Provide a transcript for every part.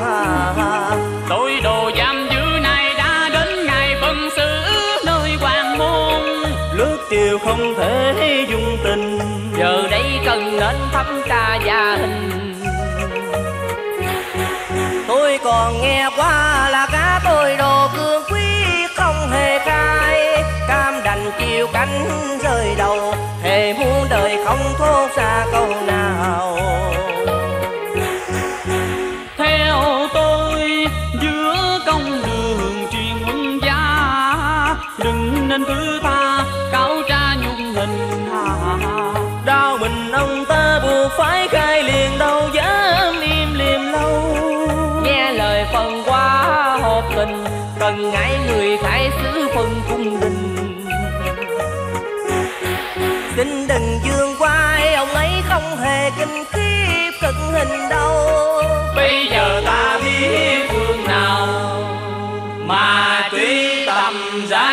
Tội đồ giam giữ này đã đến ngày phân xử nơi hoàng môn. Lướt chiều không thể dung tình, giờ đây cần nên thẩm tra gia hình. Tôi còn nghe qua là cả tôi đồ cương quý không hề khai, cam đành chiều cánh rơi đầu, thề muôn đời không thốt ra câu nào. Theo tôi giữa công đường truyền huân gia, đừng nên thứ tha cáo tra nhung hình. đau mình ông ta buộc phải khai liền, đâu dám im liềm lâu. Nghe lời phần quá hợp tình, cần ngại người khai xứ phân cung đình. Xin đừng dương quay, ông ấy không hề kinh khiếp cực hình đâu. Bây giờ ta biết phương nào mà truy tầm ra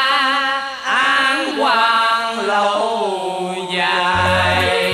án quan lâu dài.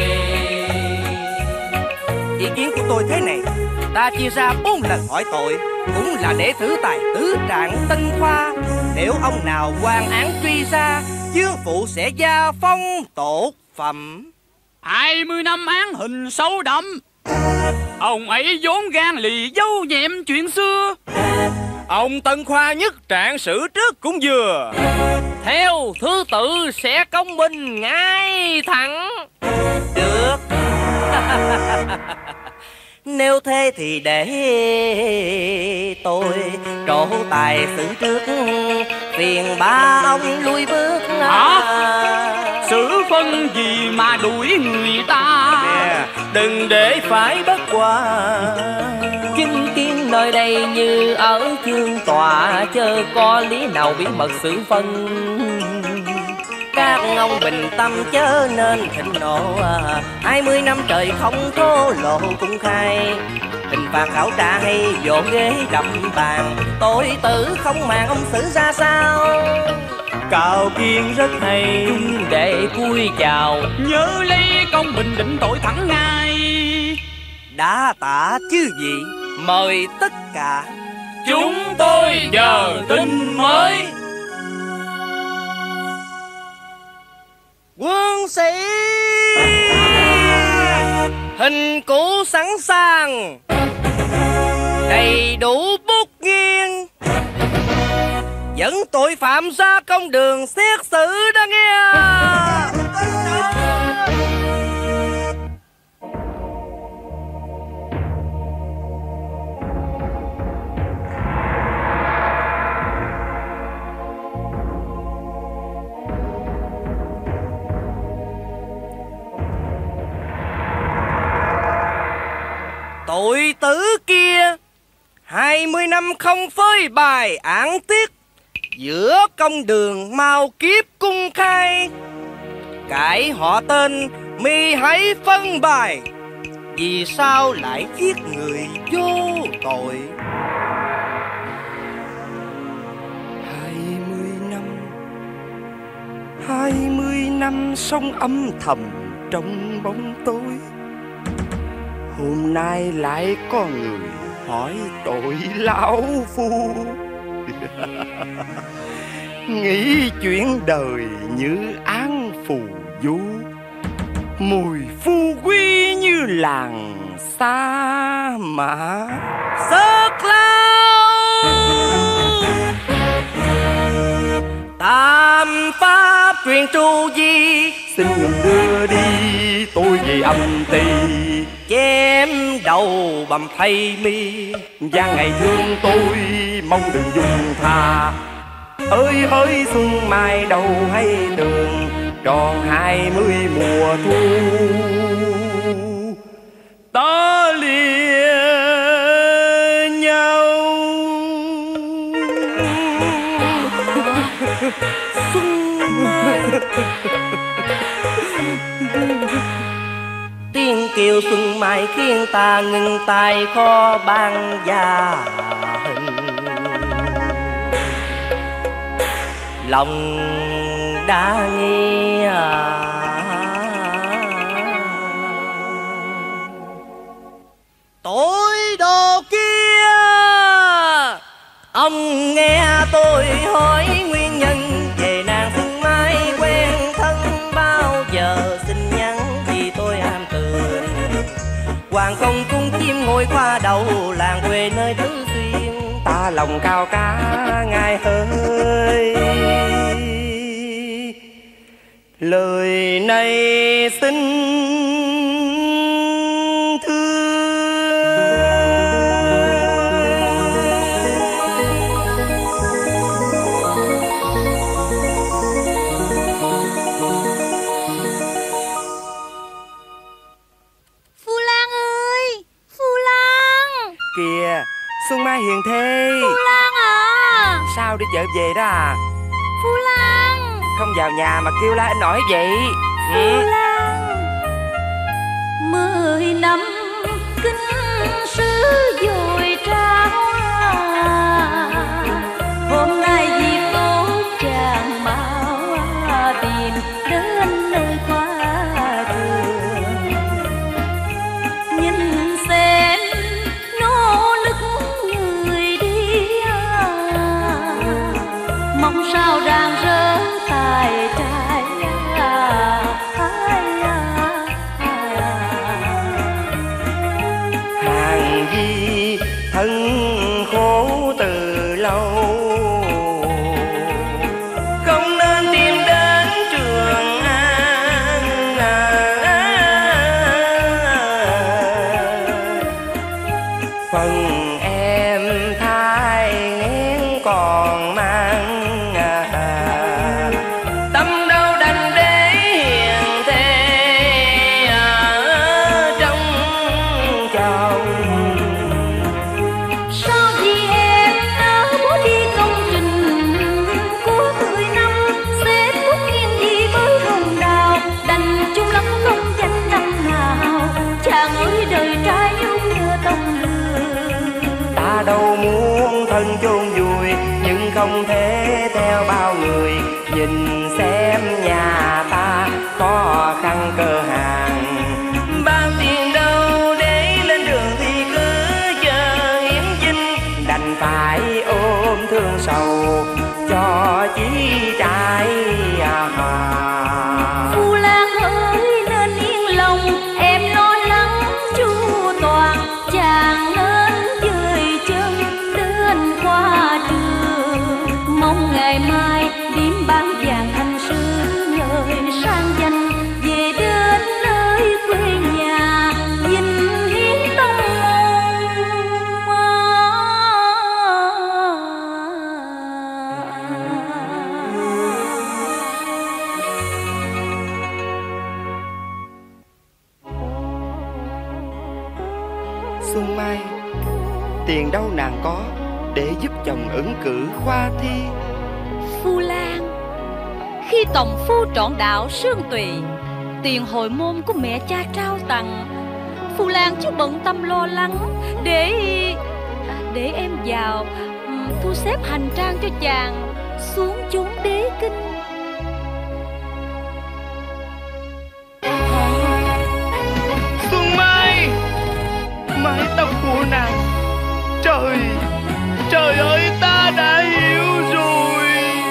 Ý kiến của tôi thế này, ta chia ra 4 lần hỏi tội, cũng là để thử tài tứ trạng Tân Khoa. Nếu ông nào quan án truy ra, Dương phụ sẽ gia phong tột phẩm. 20 năm án hình sâu đậm, ông ấy vốn gan lì dâu nhẹm chuyện xưa. Ông Tân Khoa nhất trạng xử trước cũng vừa. Theo thứ tự sẽ công bình ngay thẳng. Được. Nếu thế thì để tôi trổ tài xử trước, phiền ba ông lui bước. Xử phân gì mà đuổi người ta? Đừng để phải bất hòa. Chứng kiến nơi đây như ở chương tòa, chớ có lý nào bí mật xử phân. Các ông bình tâm chớ nên thịnh nộ, 20 năm trời không thô lộ công khai. Hình phạt khảo tra hay vỗ ghế đập bàn, tội tử không màng ông xử ra sao. Cào Kiên rất hay, để cúi chào, nhớ lấy công bình định tội thẳng ngay. đã tạ chứ gì, mời tất cả. Chúng tôi chờ tin mới. Quân sĩ hình cũ sẵn sàng, đầy đủ bút nghiêng, dẫn tội phạm ra công đường xét xử đó nghe. Tội tử kia 20 năm không phơi bài án tiết, giữa công đường mau kiếp cung khai. Cải họ tên mi hãy phân bài, vì sao lại giết người vô tội. 20 năm sống âm thầm trong bóng tối, hôm nay lại có người hỏi tội lão phu. Nghĩ chuyện đời như án phù du, mùi phu quý như làng sa mã. Sớt lao tam pháp truyền tru di, xin ngừng đưa đi tôi về âm ty. Chém đầu bầm thay mi, gian ngày thương tôi mong đừng dung tha. Ơi hỡi xuân mai đầu hay đường, tròn 20 mùa thu. Ta lìa nhau xuân mai. Tiếng kêu xuân mai khiến ta ngừng tay kho ban gia hình. Lòng đã nghe tội đồ kia Ông nghe tôi hỏi nguyên nhân về nàng Phương Mai quen thân bao giờ, xin nhắn vì tôi am tường. Hoàng công cung chim ngồi qua đầu làng quê nơi Tứ Xuyên, ta lòng cao cá ngài ơi. Lời này xin Xuân Mai hiền thê. Phu Lan à. Sao đi chợ về đó à? Phu Lan. Không vào nhà mà kêu la nổi vậy. Phu Lan. 10 năm kinh sư dồi trao, hôm nay dịp tốt chàng mau tìm đến nơi khoa trường. Nhìn xem nỗ lực người đi, mong sao rạng rỡ tài trai. Hàng di thân khổ từ lâu, không nên tìm đến Trường An. Phần em thai nghén còn mang, tâm đâu đành để hiền thê trong chồng. Sao vì em đã muốn đi công trình của 10 năm, sẽ phút nhiên gì mới hồng đào, đành chung lắm không danh năm nào. Chàng ơi đời trai nhung nhớ tông lừa. Ta đâu muốn thân chôn vùi, nhưng không thể theo bao người. Nhìn xem nhà ta khó khăn cơ hàng, bao tiền đâu để lên đường thì cứ chờ hiểm dinh. Đành phải ôm thương sầu cho chí trai Phu Lan ơi nên yên lòng, em lo lắng chu toàn. Chàng nên dời chân đến qua trường, mong ngày mai điểm bán vàng thành sư lời sang danh. Về đến nơi quê nhà dinh hiến tông Xuân Mai, tiền đâu nàng có để giúp chồng ứng cử khoa thi? Phu Lan, khi tổng phu trọn đạo Sương Tùy, tiền hồi môn của mẹ cha trao tặng, Phu Lan chứ bận tâm lo lắng để em vào thu xếp hành trang cho chàng xuống chốn đế kinh. Xuân Mai, mái tóc của nàng, trời, trời ơi ta đã hiểu rồi.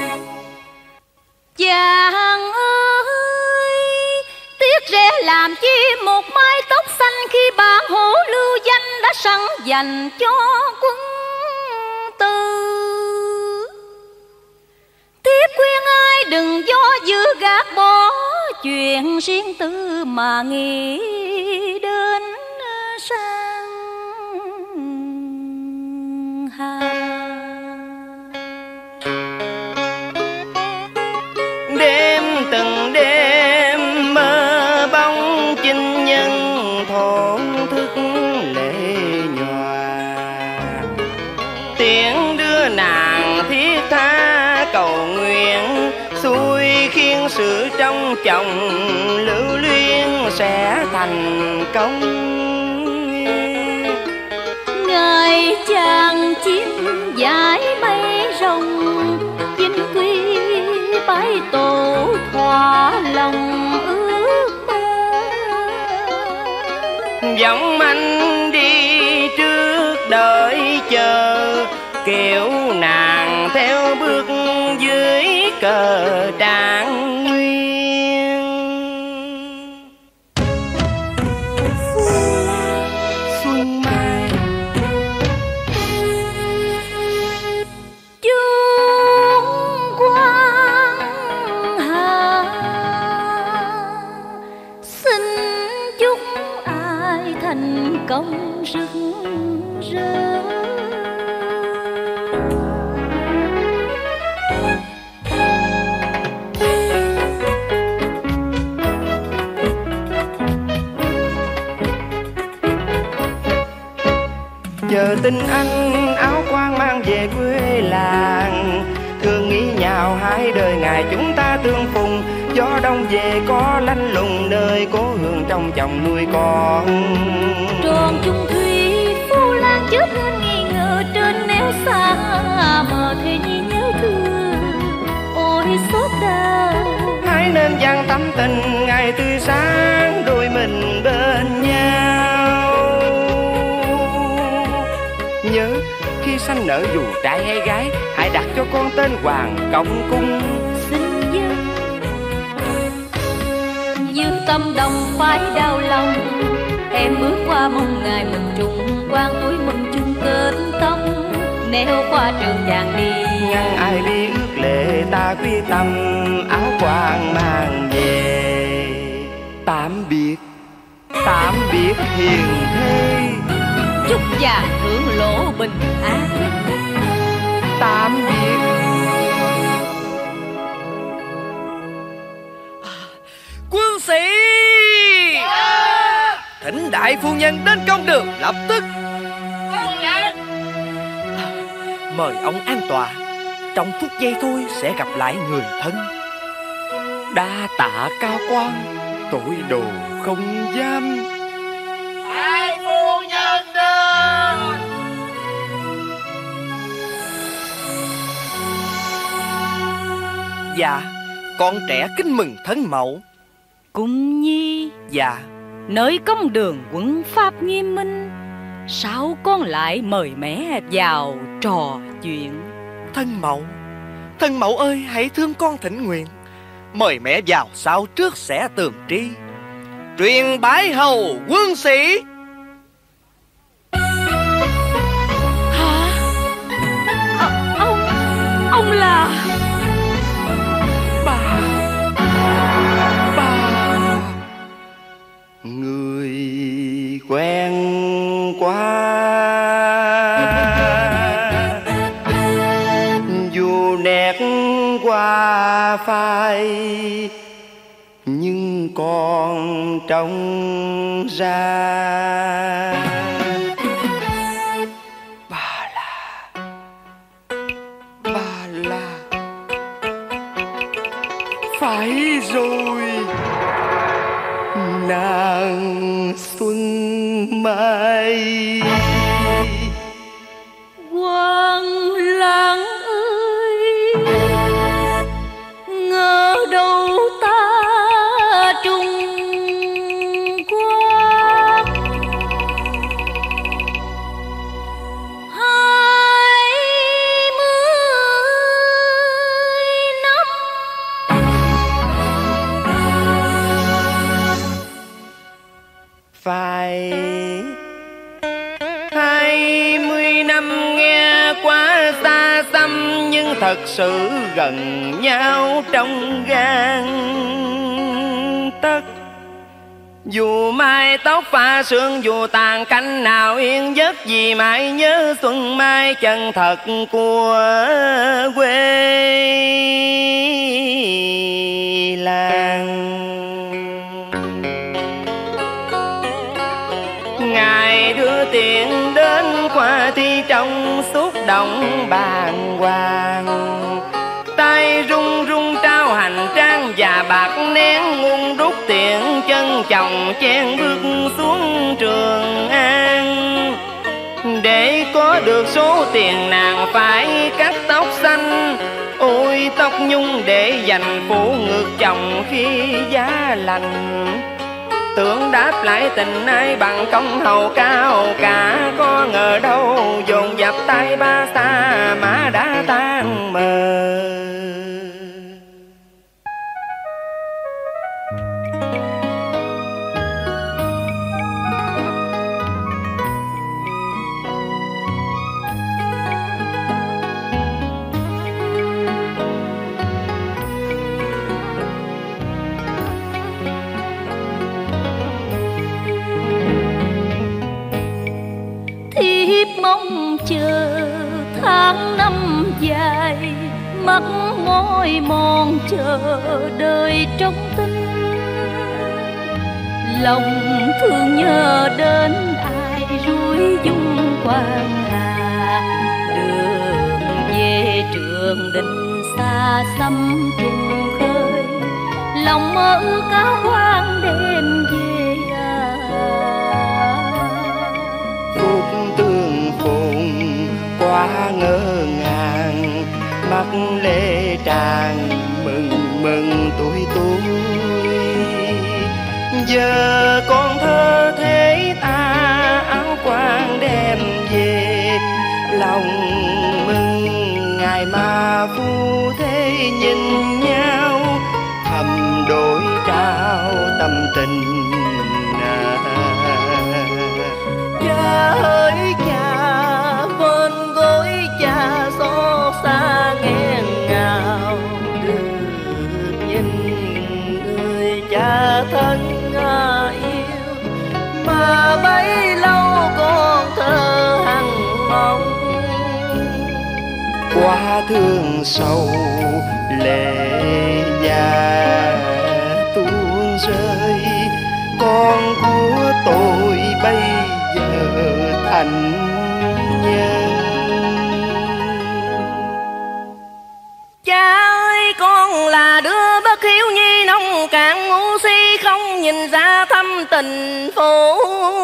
Chàng ơi, tiếc rẻ làm chi một mái tóc xanh, khi bản hổ lưu danh đã sẵn dành cho quân tư. Tiếp khuyên ai đừng do dự gạt bỏ chuyện riêng tư mà nghĩ đến sang hà. Đêm từng đêm mơ bóng chinh nhân thổn thức lệ nhòa, tiếng đưa nàng thiết tha cầu nguyện, xuôi khiến sự trong chồng lưu luyến sẽ thành công. Ngài chàng chim giải mây rồng, chinh quy bái tổ thỏa lòng ước mơ. Giọng anh đi trước đợi chờ, Kiều nàng theo bước dưới cờ Trạng Nguyên. Xuân mai Trung Quang Hà, xin chúc ai thành công rực rỡ. Giờ tin anh áo quan mang về quê làng, thương nghĩ nhào hai đời ngày chúng ta tương phùng. Gió đông về có lanh lùng nơi cố hương trong chồng nuôi con. Tròn chung thủy Phu Lan chết nên nghi ngờ trên nẻo xa mờ thế nhi nhớ thương ôi xót đau. Hãy nên dang tấm tình ngày tươi sáng đôi mình bên nhau. Nhớ khi sanh nở dù trai hay gái, hãy đặt cho con tên Hoàng Công Cung. Xin như tâm đồng phải đau lòng, em bước qua mong ngày mừng trùng quan tuổi mừng chung kết tâm. Nếu qua trường chàng đi ngăn ai đi ước lệ, ta quy tâm áo quan mang về. Tạm biệt hiền thê, chúc chàng hưởng lộ bình an. tạm biệt. Quân sĩ, thỉnh đại phu nhân đến công đường lập tức. Mời ông an tọa, trong phút giây thôi sẽ gặp lại người thân. Đa tạ cao quan, tội đồ không dám. Đại phu nhân đến. Dạ, con trẻ kính mừng thân mẫu. Cung nhi, Dạ, nơi công đường quân pháp nghiêm minh, sao con lại mời mẹ vào trò chuyện? thân mẫu ơi, hãy thương con thỉnh nguyện. Mời mẹ vào sau trước sẽ tường tri. Truyền bái hầu quân sĩ. Hả? Ông là... Bà Người quen quá, dù nét qua phai nhưng còn trông ra. Bà là phải rồi, nàng Xuân Mai. Quang Lãng ơi, ngờ đâu ta trùng quang. 20 năm phải 20 năm nghe quá xa xăm, nhưng thật sự gần nhau trong gan tấc. Dù mai tóc pha sương, dù tàn canh nào yên giấc, vì mãi nhớ Xuân Mai chân thật của quê làng. Ngài đưa tiền đến qua thi trong xúc động bàng hoàng, tay run run trao hành trang và bạc nén, ngung đúc tiền chân chồng chen bước xuống Trường An. Để có được số tiền nàng phải cắt tóc xanh, ôi tóc nhung để dành phụ ngược chồng khi giá lành. Tưởng đáp lại tình ai bằng công hầu cao cả, có ngờ đâu dồn dập bạc tay ba xa mà đã tan mờ. Mong chờ tháng năm dài, mắt mỏi mòn chờ đợi trong tinh. Lòng thương nhớ đến ai rủi dung quang hà. Đường về Trường Định xa xăm trùng khơi, lòng mơ ước áo quan đêm về. Quá ngỡ ngàng mắt lệ tràn mừng mừng tuổi tôi. Giờ con thơ thế ta áo quan đem về, lòng mừng ngày mà phu thế nhìn nhau thầm đổi trao tâm tình. Cha ơi cha bên gối cha xót xa nghẹn ngào, được nhìn người cha thân yêu mà bấy lâu con thơ hằng mong. Quá thương sầu lệ già tuôn rơi, con của tôi bây giờ thành nhân. Cha ơi con là đứa bất hiếu nhi nông cạn ngu si, không nhìn ra thâm tình phụ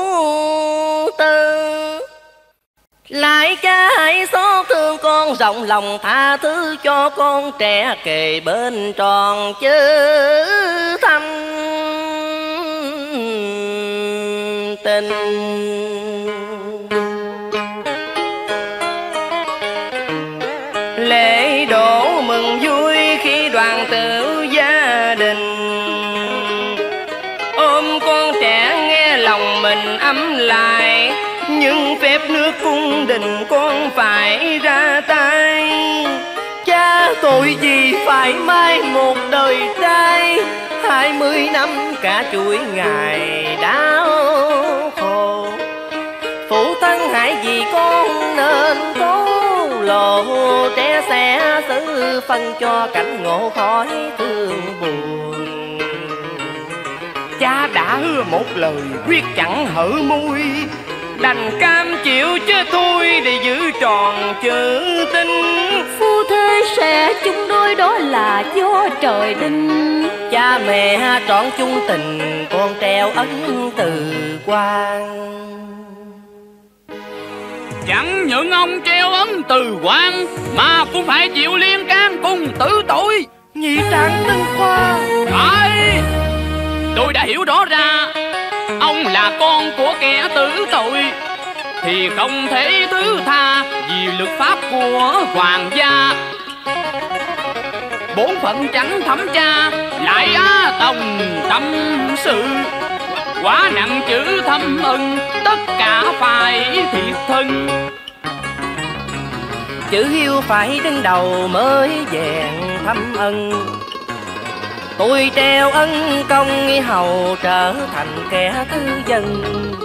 tử. Lại cha hãy xót thương con, rộng lòng tha thứ cho con trẻ kề bên tròn chữ thâm tình. Lễ đổ mừng vui khi đoàn tụ gia đình, ôm con trẻ nghe lòng mình ấm lại. Nhưng phép nước cung đình con phải ra tay. Cha tội gì phải mai một đời trai, 20 năm cả chuỗi ngày đau khổ. Phụ thân hãy vì con nên cố lộ, trẻ sẽ xử phân cho cảnh ngộ khỏi thương buồn. Cha đã hứa một lời quyết chẳng hở môi, đành cam chịu chứ thôi để giữ tròn chữ tình. Phu thê sẽ chung đôi đó là do trời định, Cha mẹ trọn chung tình con treo ấn từ quan. Chẳng những ông treo ấn từ quan mà cũng phải chịu liên can cùng tử tội. Nhị Trạng Tân Khoa. Phải, tôi đã hiểu rõ ra. Ông là con của kẻ tử tội thì không thể thứ tha vì luật pháp của hoàng gia. Bổn phận chẳng thẩm tra lại á tòng tâm sự, quá nặng chữ thâm ân tất cả phải thiệt thân. Chữ hiếu phải đứng đầu mới vẹn thâm ân. Tôi treo ân công hầu trở thành kẻ thứ dân.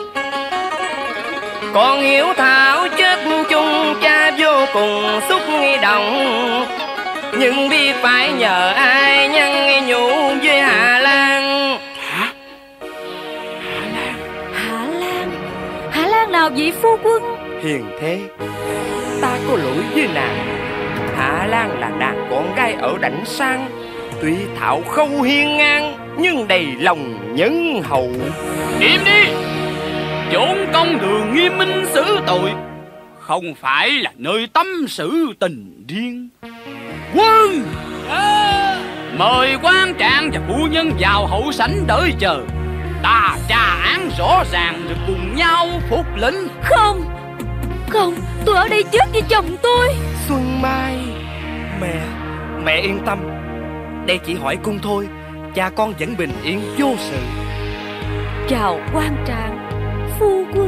Còn hiếu thảo chết chung cha vô cùng xúc động. Nhưng biết phải nhờ ai nhân nhủ với Hà Lan. Hả? Hà Lan? Hà Lan? Hà Lan nào vậy phu quân? Hiền thế, ta có lỗi với nàng. Hạ Lan là nàng con gái ở Đảnh Sang, tuy thạo khâu hiên ngang nhưng đầy lòng nhân hậu. Im đi! Chốn công đường nghiêm minh xử tội, không phải là nơi tâm sự tình riêng. Quân! Mời quan trạng và phu nhân vào hậu sảnh đợi chờ. Ta tra án rõ ràng rồi cùng nhau phục lệnh. Không, Không, tôi ở đây chết với chồng tôi. Xuân Mai, mẹ yên tâm. Đây chỉ hỏi cung thôi, cha con vẫn bình yên vô sự. Chào quan trạng phu quân.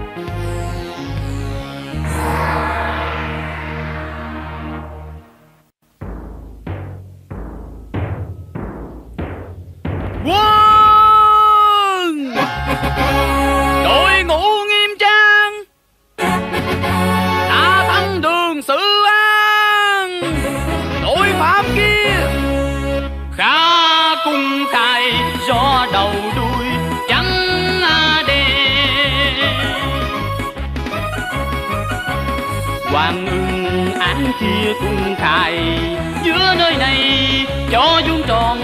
Quân đội ngũ nghiêm trang đã thắng đường Sự An. Tội phạm kia khá cung khai do đầu đuôi trắng đen. Hoàng ưng án kia cung khai giữa nơi này cho vuông tròn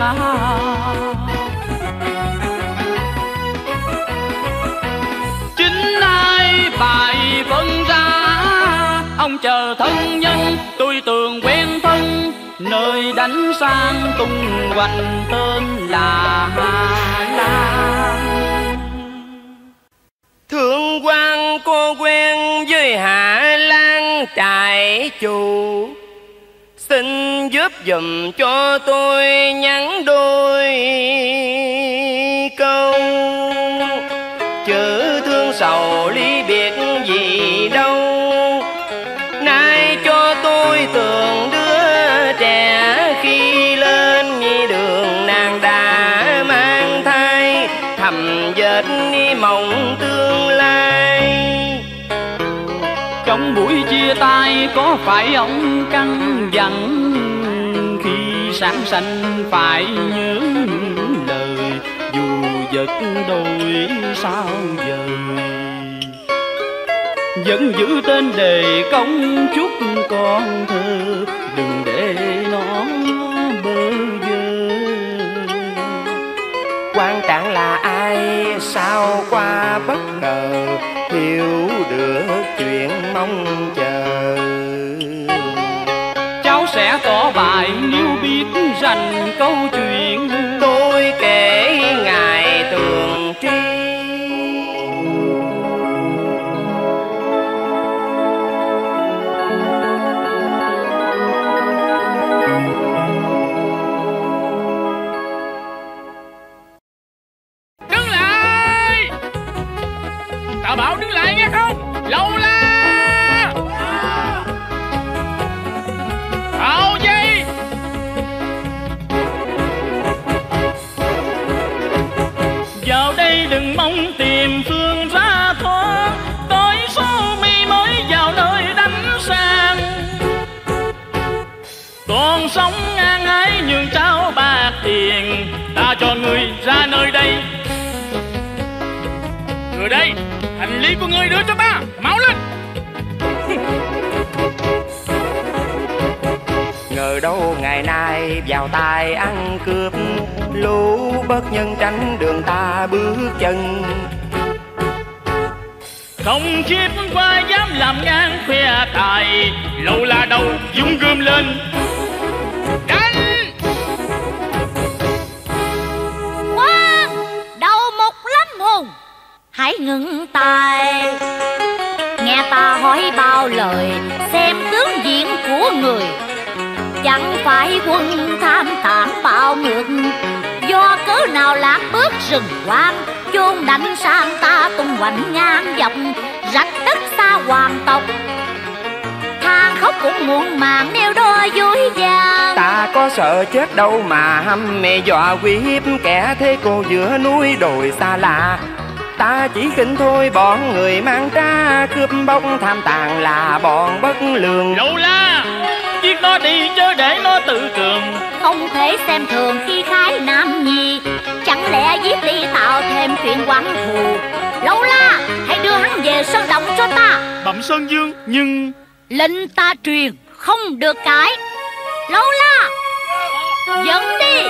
chính ai bài phân ra. Ông chờ thân nhân tôi tường quen thân, nơi đánh sang tung hoành tên là Hà Lan. Thượng quan cô quen với Hạ Lan trại chủ, xin giúp giùm cho tôi nhắn đôi câu. Chữ thương sầu ly biệt gì đâu, nay cho tôi tưởng đứa trẻ khi lên như đường nàng đã mang thai, thầm dệt mộng tương lai. Trong buổi chia tay có phải ông căn dặn khi sáng sanh phải nhớ lời, dù giật đôi sao dời vẫn giữ tên đề công chúc con thơ, đừng để nó bơ vơ. Quan trạng là ai sao qua bất ngờ, hiểu được chuyện mong chờ. Cháu sẽ tỏ bài nếu biết rành câu chuyện, tôi kể ngài tường tri. Đứng lại! Ta bảo đứng lại nghe không? Lâu la! Thảo dây! Vào đây đừng mong tìm phương ra thoát, tới số mi mới vào nơi đánh sang. Còn sống ngang ái nhường trao bạc tiền, ta cho người ra nơi đây. Người đây, hành lý của ngươi đưa cho ta, mau lên! Ngờ đâu ngày nay vào tay ăn cướp, lũ bất nhân tránh đường ta bước chân. Không khiếp qua dám làm ngang khoe tài, lâu là đầu dung gươm lên đánh. Khoan, đầu một lâm hồn, hãy ngừng tay, nghe ta hỏi bao lời, xem tướng diện của người. Chẳng phải quân tham tản bạo ngược, do cớ nào lạc bước rừng hoang, chôn đánh sang ta tung hoành ngang dọc, rạch đất xa hoàng tộc. Than khóc cũng muộn màng nêu đôi vui vàng. Ta có sợ chết đâu mà hăm mẹ dọa uy hiếp kẻ thế cô giữa núi đồi xa lạ. Ta chỉ khinh thôi bọn người mang tra, cướp bóc tham tàn là bọn bất lường. Lâu la, giết nó đi chớ để nó tự cường. Không thể xem thường khi khái nam nhi, chẳng lẽ giết đi tạo thêm chuyện oán thù. Lâu la, hãy đưa hắn về sơn động cho ta. Bẩm Sơn Dương, nhưng Lệnh ta truyền không được cãi. Lâu la, dẫn đi.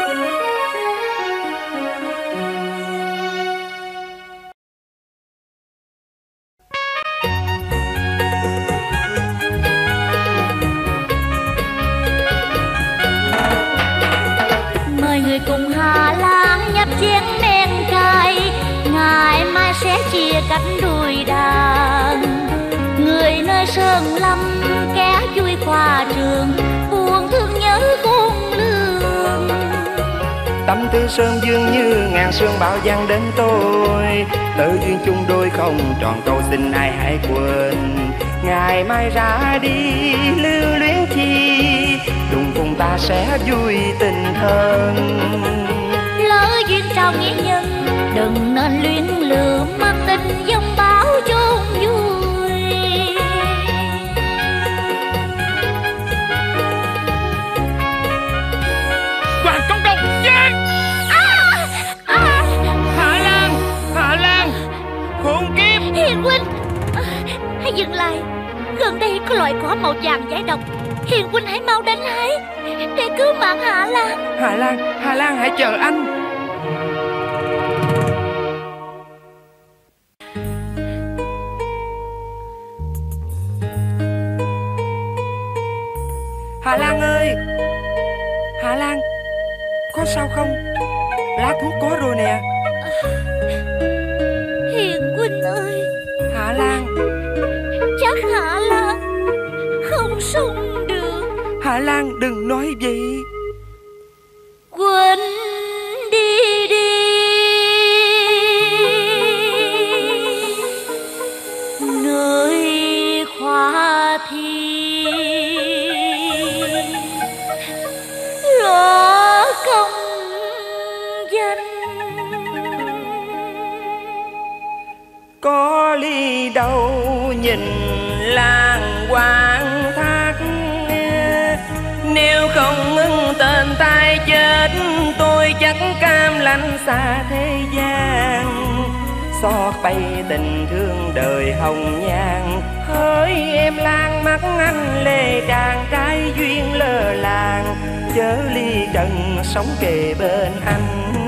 Mời người cùng Hà Lan nhập chén men cay, ngày mai sẽ chia cánh đùi đàn. Người người nơi sơn lâm, kẻ vui khoa trường, buồn thương nhớ khôn lường. Tâm tư sớm dương như ngàn sương bão giăng đến tôi, tự duyên chung đôi không tròn, câu xin ai hãy quên. Ngày mai ra đi lưu luyến chi, đùng cùng ta sẽ vui tình hơn. Lỡ duyên trao nghĩa nhân, đừng nên luyến lừa, mang tình dòng bão chôn vui. Hoàng công công giết! Hạ Lan, khốn kiếp! Hiền huynh, hãy dừng lại. Gần đây có loại cỏ màu vàng giải độc, Hiền huynh hãy mau đánh hái để cứu mạng Hạ Lan. Hạ Lan hãy chờ anh. Hạ Lan ơi, Hạ Lan, có sao không? Lá thuốc có rồi nè. Hiền huynh ơi, Hạ Lan, chắc Hạ Lan không sống được. Hạ Lan đừng nói vậy. Quên đi đi, nơi khoa thi lo công danh. Có ly đâu nhìn làng quang thác, nếu không ngưng tên tai chết, tôi chắc cam lạnh xa thế gian. Xót bay tình thương đời hồng nhan, hỡi em Lan mắt anh lệ tràn, trái duyên lơ làng, chớ ly trần sống kề bên anh.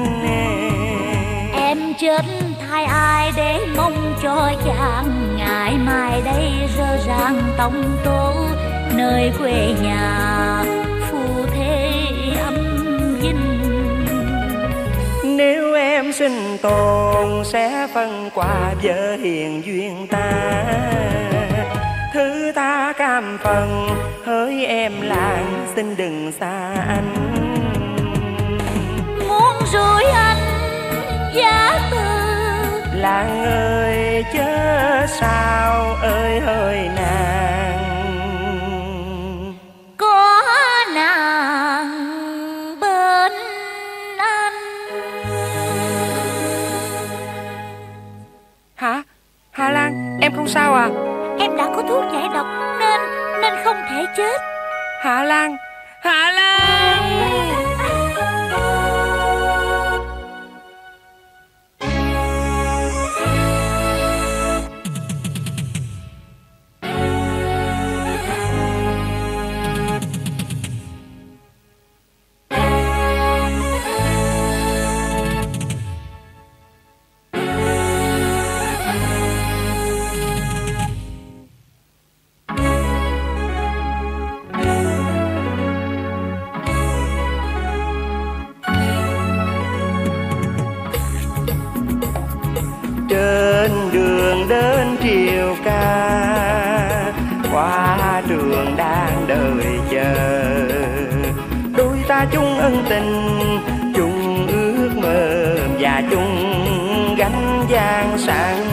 Em chết thay ai để mong cho chàng, ngày mai đây rơ ràng tông tố, nơi quê nhà phù thế âm dinh. Nếu em sinh tồn sẽ phân quà vợ hiền duyên ta, thứ ta cam phần, hỡi em Lan xin đừng xa anh. Muốn rủi anh giá từ, Lan ơi chớ sao ơi hỡi nàng. có nàng bên anh. Hả? Hà Lan, em không sao à? Em đã có thuốc giải độc nên không thể chết. Hạ Lan, Hạ Lan. Trên đường đến triều ca, qua trường đang đợi chờ, đôi ta chung ân tình, chung ước mơ và chung gánh gian sang.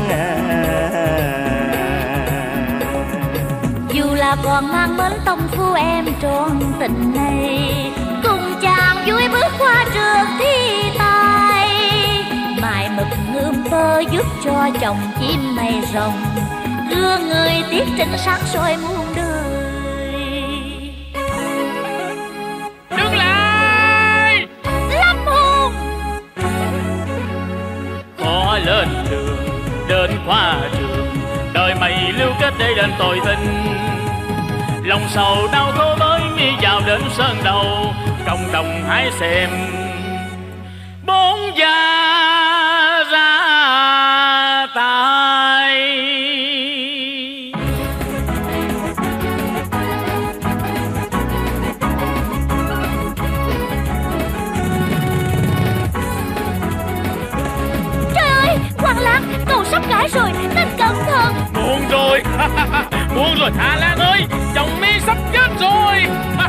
Dù là còn mang mến tông phu em trọn tình này, cùng chàng vui bước qua trường thi tài, mài mực ươm tơ giúp cho chồng chim mây rồng, gương người tiếc trinh sáng soi muôn đời. Đứng lại! Lâm Hùng! Khó lên đường, đến qua trường, đời mày lưu kết để đền tội tình. Lòng sầu đau khổ mới mi vào đến sơn đầu, cộng đồng hãy xem bốn gia ra tay. Trời ơi, Hoàng Lan, cậu sắp cãi rồi nên cẩn thận. Muộn rồi, rồi Hà Lan ơi, chồng mi sắp chết rồi.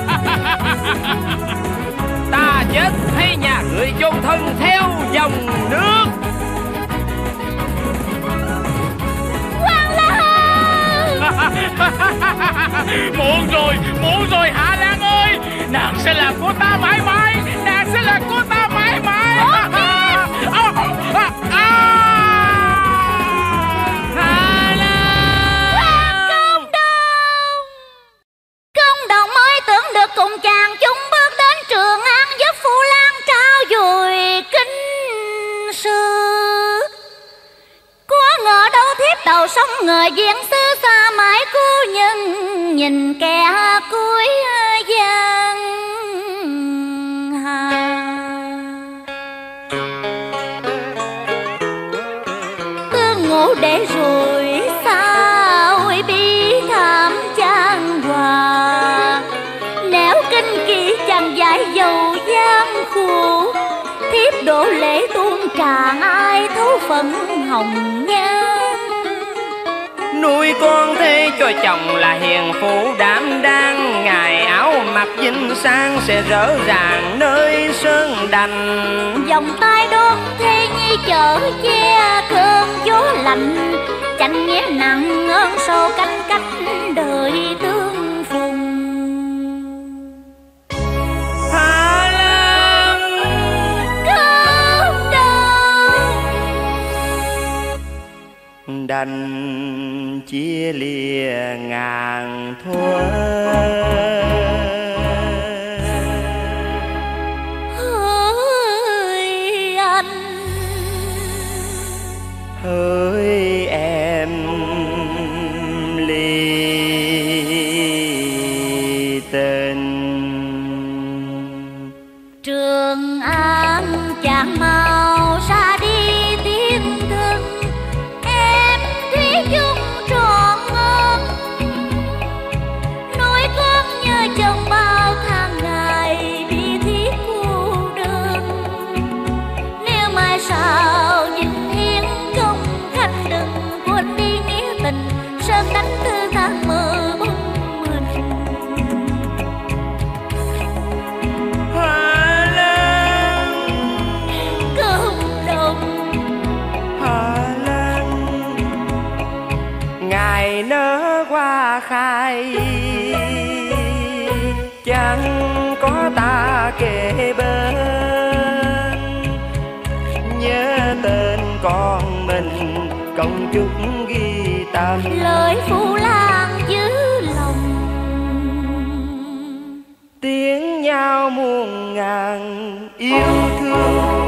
Ta chết hay nhà người chôn thân theo dòng nước. Hoàng Lan. Muộn rồi Hà Lan ơi. Nàng sẽ là của ta mãi mãi. Nàng sẽ là của ta mãi mãi. Hà Lan. Công đồng mới tưởng được cùng chàng chung bước đến Trường An, giúp Phu Lan trao dồi kinh sư. Có ngờ đâu thiếp đầu sông người diện xứ xa mãi cô nhân nhìn kẻ cuối giang hà. Tương ngủ để rồi sao bi thảm chan hòa. Nếu kinh kỳ chẳng giải dầu gian khổ, thiếp đổ lễ tuôn tràn ai thấu phận hồng nhan. Nuôi con thế cho chồng là hiền phụ đảm đang, ngày áo mặc vinh sang sẽ rỡ ràng nơi sơn đành. Vòng tay đón thế nhi chở che cơn gió lạnh, chạnh nghĩa nặng ơn sâu canh cách đời tương phùng. Hà Lan Công đồng đành chia lìa ngàn thuở. hỡi anh, Hỡi em ly tình. Trường An chàng mau ra đi tiếng thân, em thủy chung trọn ơn. Nuôi con nhớ chồng bao tháng ngày bị thiết cô đơn. Nếu mai sau nhìn hiến công khanh đừng quên đi nghĩa tình, sớm đánh tư tháng mơ bóng mình. Hà Lan, Công đồng Hà Lan, ngày nở hoa khai, chẳng có ta kề bên. Nhớ tên con mình công chút ghi tâm. lời Phu Lan giữ lòng. Tiếng nhau muôn ngàn yêu thương.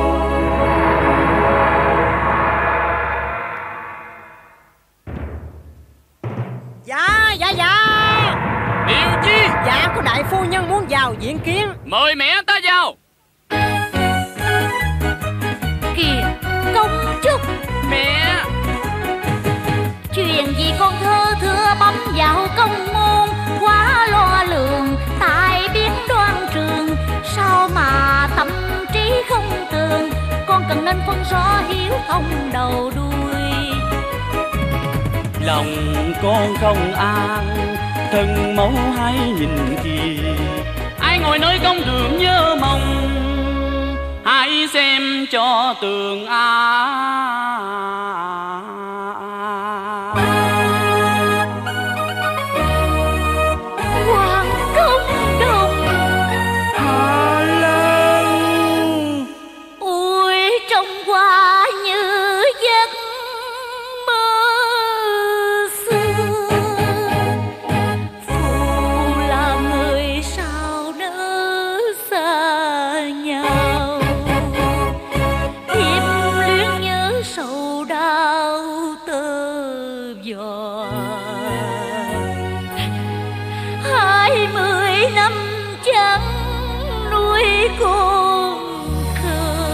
Dạ Điều chi? Dạ có đại phu nhân muốn vào diện kiến. Mời mẹ ta vào. Kìa công chúa, Mẹ. chuyện gì con thơ thưa bấm vào công môn. Quá lo lường tại biết đoan trường, sao mà tâm trí không tường. Con cần nên phân rõ hiếu thông đầu đuôi. Lòng con không an, thân mẫu hãy nhìn kìa. Ai ngồi nơi công đường nhớ mong, hãy xem cho tường Hoàng công đồng Hà Lan, ôi trong qua như giấc mơ xưa. Phụ là người sao nỡ xa nhau, thêm luyến nhớ sầu đau tơ giò. 20 năm chẳng nuôi con khờ,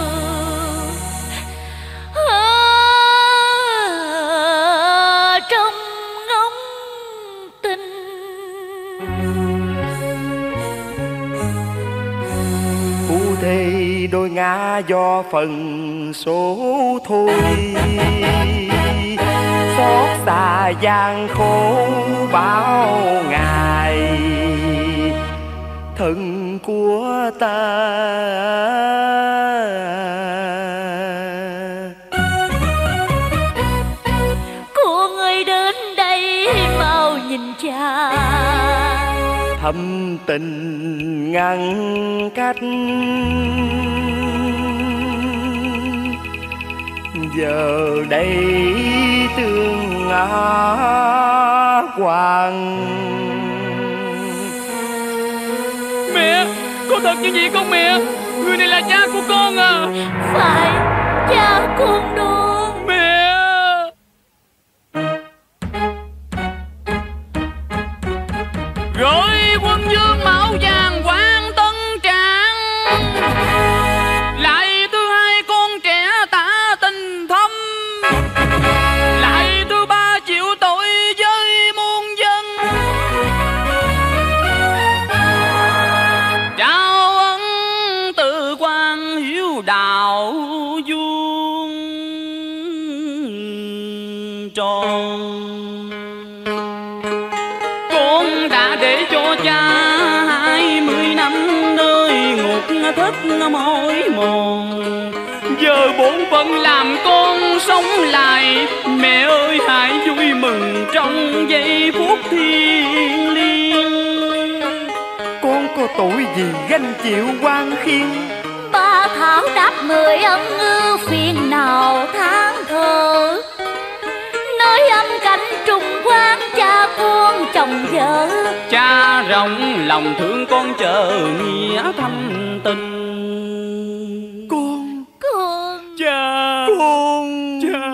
trong ngóng tình. phu thê đôi ngã do phần số thôi. xót xa gian khổ bao ngày, thân của ta. Cô người đến đây mau nhìn cha, thâm tình ngăn cách. Giờ đây tương hoàng. Mẹ, có thật như vậy không mẹ? Người này là cha của con à? Phải, cha con đó. Mẹ. Rồi quân vương mão vàng quan tân trạng, lại thứ hai con trẻ tả tình thâm, lại thứ ba chịu tội với muôn dân. Trao ân tự quan hiếu đạo vuông tròn. Con đã để cho cha 20 năm nơi ngục thất mỏi mòn, giờ bổn phận làm con sống lại. Mẹ ơi hãy vui mừng trong giây phút thiêng liêng. Con có tội gì gánh chịu oan khiên? Ba thảo đáp người ân ưu phiền nào tháng thờ, nơi âm cảnh trùng quang cha con chồng vợ. Cha rộng lòng thương con chờ nghĩa thâm tình. Con Cha. con Cha.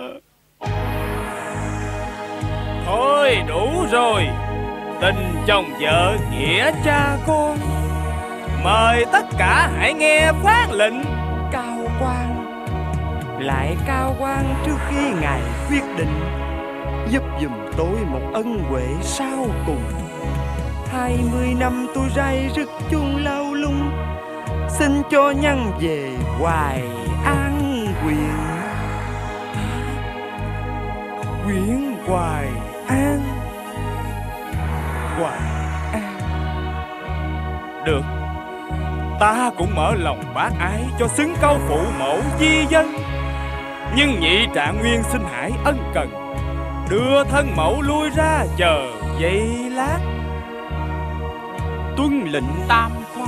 Thôi đủ rồi. Tình chồng vợ nghĩa cha con. Mời tất cả hãy nghe phát lệnh. cao quan, lại cao quan trước khi ngài quyết định, giúp giùm tôi một ân huệ sau cùng. 20 năm tôi rai rứt chung lao lung, xin cho nhân về Hoài An huyện. Huyện Hoài An. Hoài An. Được, ta cũng mở lòng bác ái cho xứng câu phụ mẫu di dân. Nhưng nhị Trạng Nguyên xin hãy ân cần đưa thân mẫu lui ra chờ giây lát. Tuân lệnh tam khoa.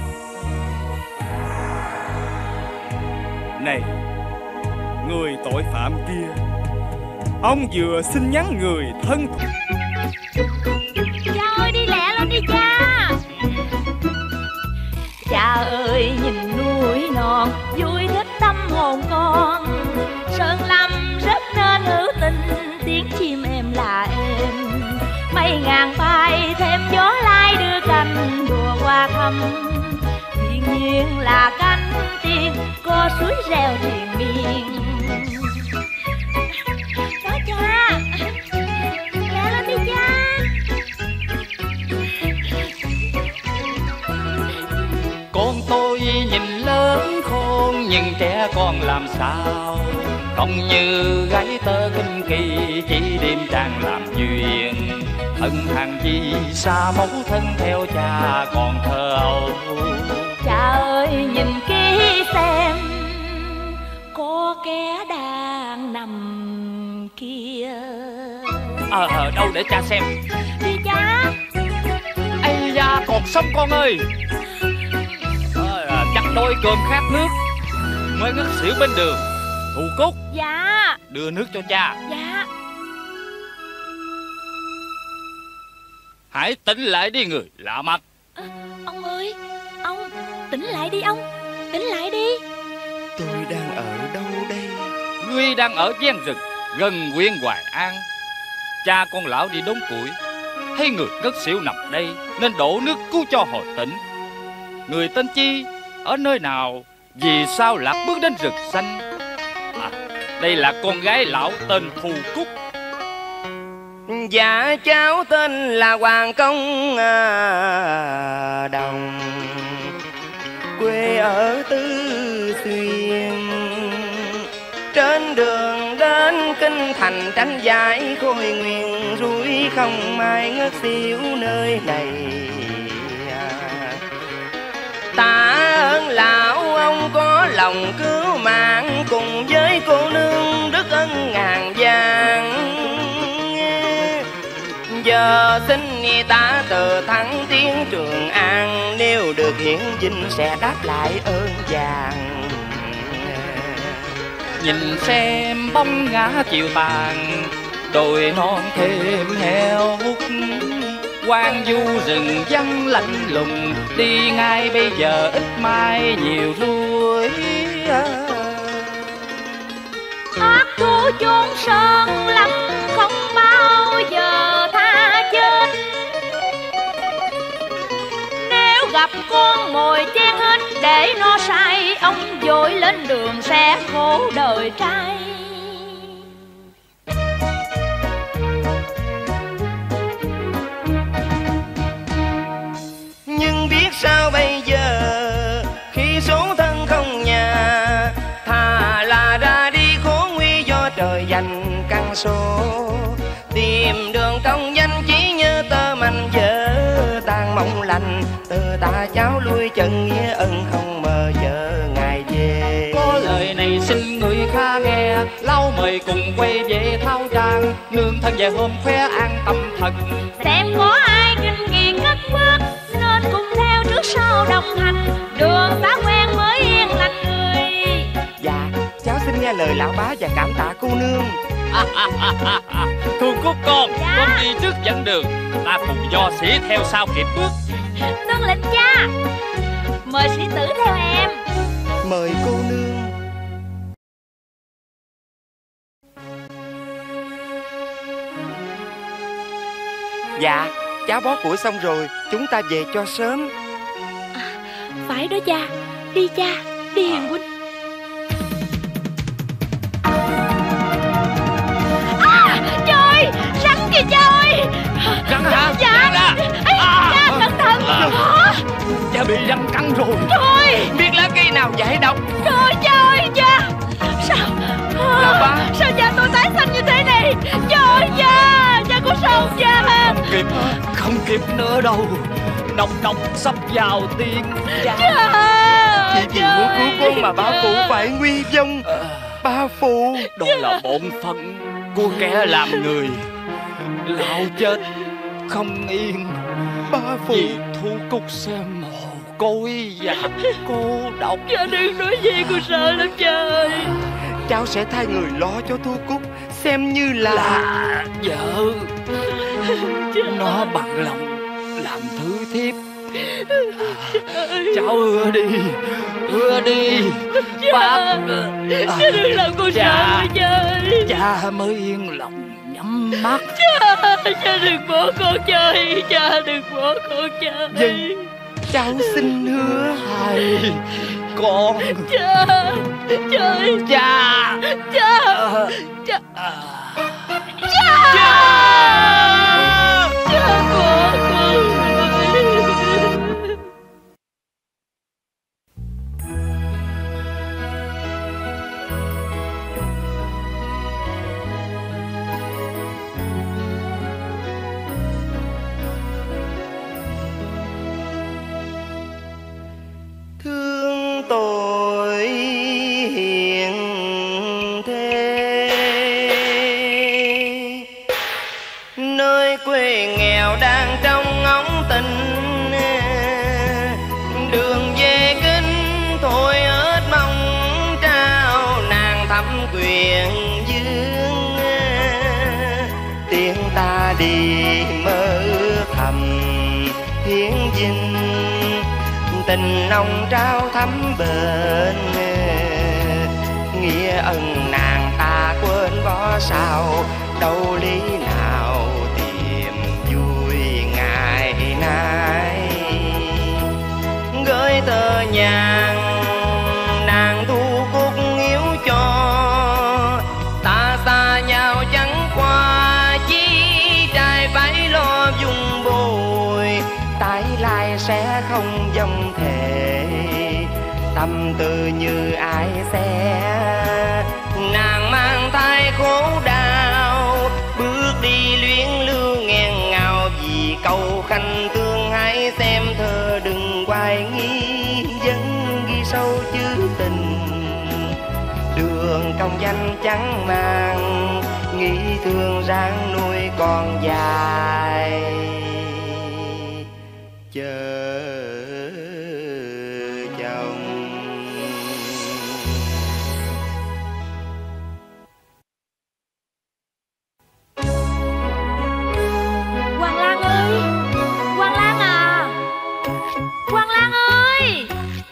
Này, người tội phạm kia, ông vừa xin nhắn người thân. Cha ơi đi lẹ lên đi cha. Cha ơi nhìn núi non vui thích tâm hồn con, sơn lâm rất nên hữu tình tiếng chim em là em. Mây ngàn bay thêm gió lai đưa cánh đùa qua thăm, thiên nhiên là cánh tiên có suối reo triền miên. Đó cha, lẹ lên đi cha. Con tôi nhìn lớn khôn nhưng trẻ con làm sao, không như gái tơ kinh kỳ chỉ đêm tràng làm duyên. Thân hàng chi xa mẫu thân theo cha còn thơ ấu. Cha ơi nhìn kỹ xem có kẻ đang nằm kia. Đâu để cha xem. Đi cha. Ây da còn sống con ơi. Chặt đôi cơm khát nước mới ngất xỉu bên đường. Thù Cúc. Dạ. Đưa nước cho cha. Dạ. Hãy tỉnh lại đi người lạ mặt. Ông ơi, ông tỉnh lại đi ông, tỉnh lại đi. Tôi đang ở đâu đây? Ngươi đang ở gian rừng gần huyện Hoài An. Cha con lão đi đốn củi, thấy người ngất xỉu nằm đây nên đổ nước cứu cho hồi tỉnh. Người tên chi, ở nơi nào, vì sao lạc bước đến rừng xanh? Đây là con gái lão tên Thù Cúc. Dạ cháu tên là Hoàng Công Đồng, quê ở Tứ Xuyên. Trên đường đến Kinh Thành thành tranh giải khôi nguyên rủi không ai ngất xỉu nơi này. Tạ ơn lão ông có lòng cứu mạng, cùng với cô nương đức ân ngàn vàng. Giờ xin ta từ thắng tiến Trường An, nếu được hiển vinh sẽ đáp lại ơn vàng. Nhìn xem bóng ngã chiều tàn, đồi non thêm heo hút. Quang du rừng vắng lạnh lùng, đi ngay bây giờ ít mai nhiều ruồi. Ác thú chốn sơn lâm không bao giờ tha chết. Nếu gặp con mồi chen hết để nó say, ông vội lên đường sẽ khổ đời trai. Nhưng biết sao bây giờ khi số thân không nhà, thà là ra đi khổ nguy do trời dành căn số. Tìm đường công danh chỉ nhớ tơ manh vỡ tan mong lành, từ ta cháu lui chân nghĩa ân không mơ giờ ngày về. Có lời này xin người kha nghe, lau mời cùng quay về Thao Trang. Nương thân về hôm khoe an tâm thần, Xem có ai kinh nghiệt cất bước, nên cùng theo trước sau đồng hành. Đường xá quen mới yên lành người. Dạ, cháu xin nghe lời lão bá và cảm tạ cô nương. Thu Cúc con, Dạ. con đi trước dẫn đường, ta cùng do sĩ theo sau kịp bước. Tuân lệnh cha. Mời sĩ tử theo em. Mời cô nương. Dạ, cháu bó củi xong rồi, chúng ta về cho sớm. Phải đó cha. Đi cha, đi Hiền huynh. Trời, rắn kìa cha ơi. Rắn hả? Dạ. Rắn à? Cha cẩn thận. Cha bị rắn cắn rồi. Trời, Biết lá cây nào giải độc? trời cha ơi cha. Sao Lão bá. Sao cha tôi tái xanh như thế này? Trời cha, cha có sao không cha? Không kịp nữa đâu. Độc sắp vào tim. Cha. Chỉ vì muốn cứu con mà ba phụ phải nguy vong. Ba phụ. Đó là bổn phận của kẻ làm người. Lão chết không yên Ba phụ. vì Thu Cúc xem mồ côi và cô độc. Cha đừng nói gì, con sợ lắm cha ơi. Cháu sẽ thay người lo cho Thu Cúc, xem như là Vợ nó bằng lòng làm thứ thiếp. Cháu hứa đi bác. Cha đừng làm con sợ nữa cha ơi. Cha mới yên lòng nhắm mắt. Cha đừng bỏ con cha ơi. Cha đừng bỏ con cha ơi. Vâng, cháu xin hứa. Hai con. Cha ơi. Cha. Cha của con. Thương tôi hiền thế, nơi quê nghèo đang trong ngóng tình. Đường về kinh thôi ớt mong trao nàng thắm quyền dương. Tiếng ta đi mơ thầm hiến dinh, tình ông trao thắm bền. Nghĩa ân nàng ta quên bỏ sao, đâu lý nào tìm vui ngày nay. Gửi tờ nhàn nàng Thu Cúc yếu cho, ta xa nhau chẳng qua chi trai phải lo dùng bồi. Tái lai sẽ không dòng thể, tâm tư như ai sẽ. Nàng mang thai khổ đau khanh thương hãy xem thơ đừng hoài nghi, dân ghi sâu chữ tình. Đường công danh chẳng mang, nghĩ thương ráng nuôi con dài chờ chồng. Hoàng Lan ơi, Hoàng Lan à, Hoàng Lan ơi.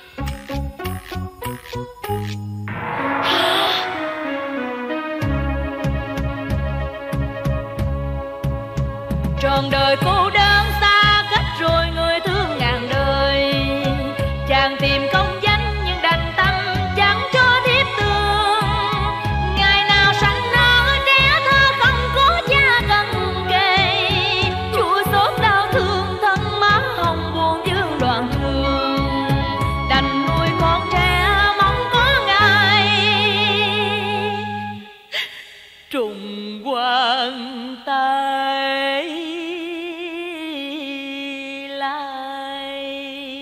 Trọn đời cô đơn xa cách rồi người thương ngàn đời. Chàng tìm công danh nhưng đành tâm chẳng cho thiếp tương. Ngày nào sanh nở trẻ thơ không có cha gần kề. Chua xót đau thương thân má hồng buồn dương đoàn thương. Đành nuôi con trẻ mong có ngày trùng quan tài lại.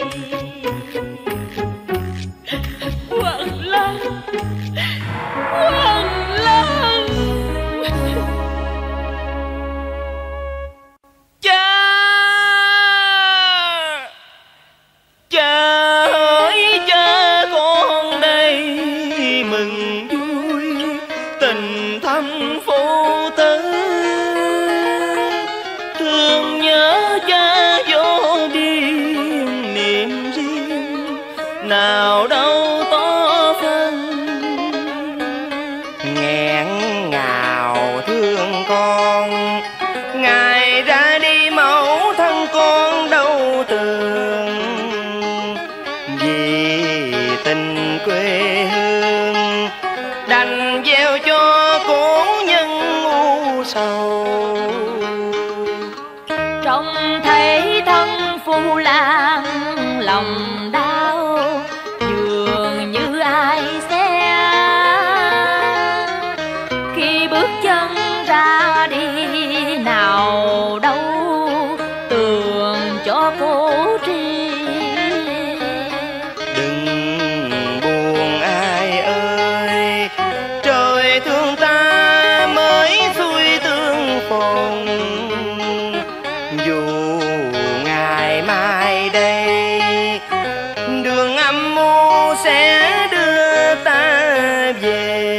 Hoàng Lan, Hoàng Lan. Cha, cha ơi cha con đây mừng vui tình thâm phu tử. Thương nhớ cha vô biên niềm riêng nào đâu to phân. Nghẹn ngào thương con ngày ra đi mẫu thân con đâu tường. Vì tình quê hương đành gieo cho cố nhân u sầu. Trông thấy thân phu lang lòng đau, dường như ai xe khi bước chân ra đi nào đâu tường cho cô tri. Đừng buồn ai ơi, trời thương ta mới xuôi tương phùng. Dù ngày mai đây đường âm mưu sẽ đưa ta về.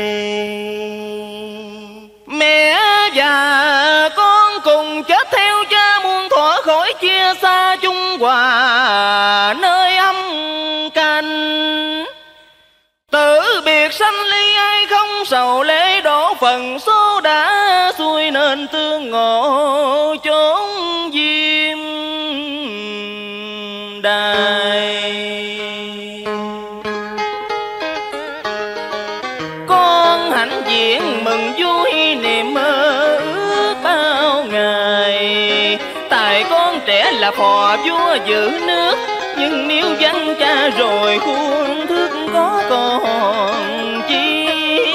Mẹ và con cùng chết theo cha muôn thuở khỏi chia xa chung hòa nơi âm canh. Tử biệt sanh ly ai không sầu lễ đổ phần số đã xuôi nên tương ngộ chốn diêm đài. Con hạnh diện mừng vui niềm mơ ước bao ngày. Tại con trẻ là phò vua giữ nước, nhưng nếu vắng cha rồi khuôn thước có còn chi.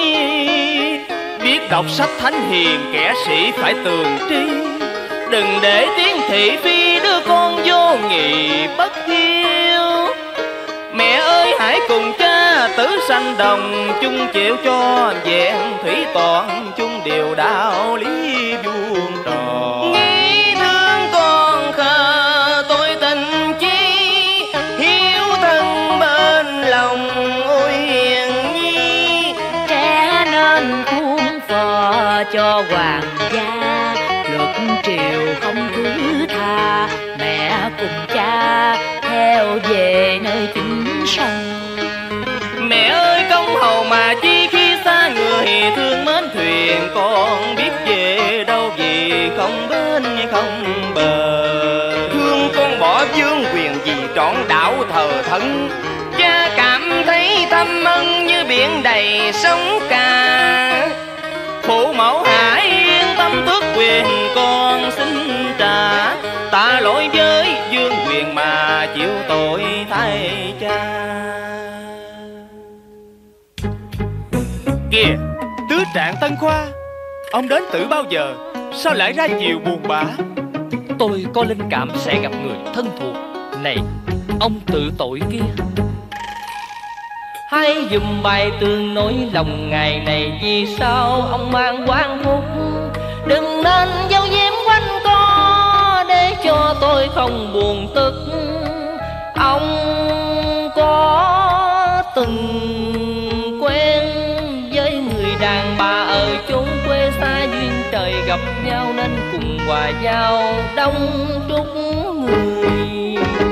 Biết đọc sách thánh hiền kẻ sĩ phải tường tri. Đừng để tiếng thị phi đưa con vô nghị bất hiếu. Mẹ ơi hãy cùng cha tử sanh đồng chung chịu cho vẹn thủy toàn chung điều đạo lý vuông tròn. Nghĩ thương con khờ tôi tình chi hiếu thân bên lòng ôi hiền nhi. Trẻ nên khuôn phò cho hoàng gia, luật triều không thứ tha. Mẹ cùng cha theo về nơi chính sông. Mẹ ơi công hầu mà chi khi xa người thương mến thuyền. Con biết về đâu vì không bên không bờ. Thương con bỏ vương quyền vì trọn đạo thờ thân. Cha cảm thấy thâm ân như biển đầy sóng ca. Phụ mẫu hãy yên tâm tước quyền con xin trả. Ta lỗi với vương quyền mà chịu tội thay cha. Kìa, tứ trạng Tân Khoa, ông đến từ bao giờ? Sao lại ra nhiều buồn bã? tôi có linh cảm sẽ gặp người thân thuộc. Này, ông tự tội kia, hãy dùm bài tường nỗi lòng ngày này. Vì sao ông mang quan hút, đừng nên giấu giếm quanh co, để cho tôi không buồn tức. Ông có từng quen với người đàn bà ở chốn quê xa, duyên trời gặp nhau nên cùng hòa giao đông đúc người.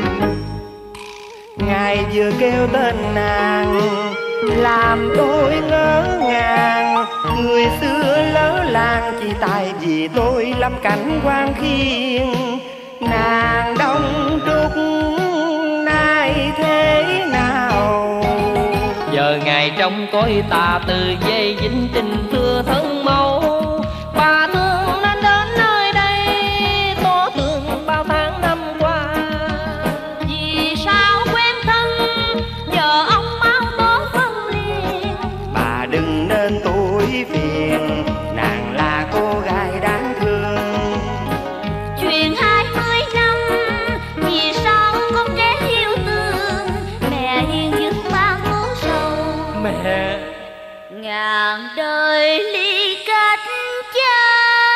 Ngài vừa kêu tên nàng làm tôi ngỡ ngàng. Người xưa lỡ làng chỉ tại vì tôi lâm cảnh quan khiên. Nàng đông đúc nay thế nào? Giờ Ngài trong cõi tà từ dây dính tình thưa thân mẫu. Bà thương nên đến nơi đây tỏ tường bao tháng năm qua. Vì sao quen thân giờ ông mau tỏ phân liền. Bà đừng nên tủi phiền, nàng là cô gái đáng thương. Chuyện 20 năm vì sao con trẻ yêu thương. Mẹ hiền dứt mang muôn sầu. Mẹ, Ngàn đời ly cách cha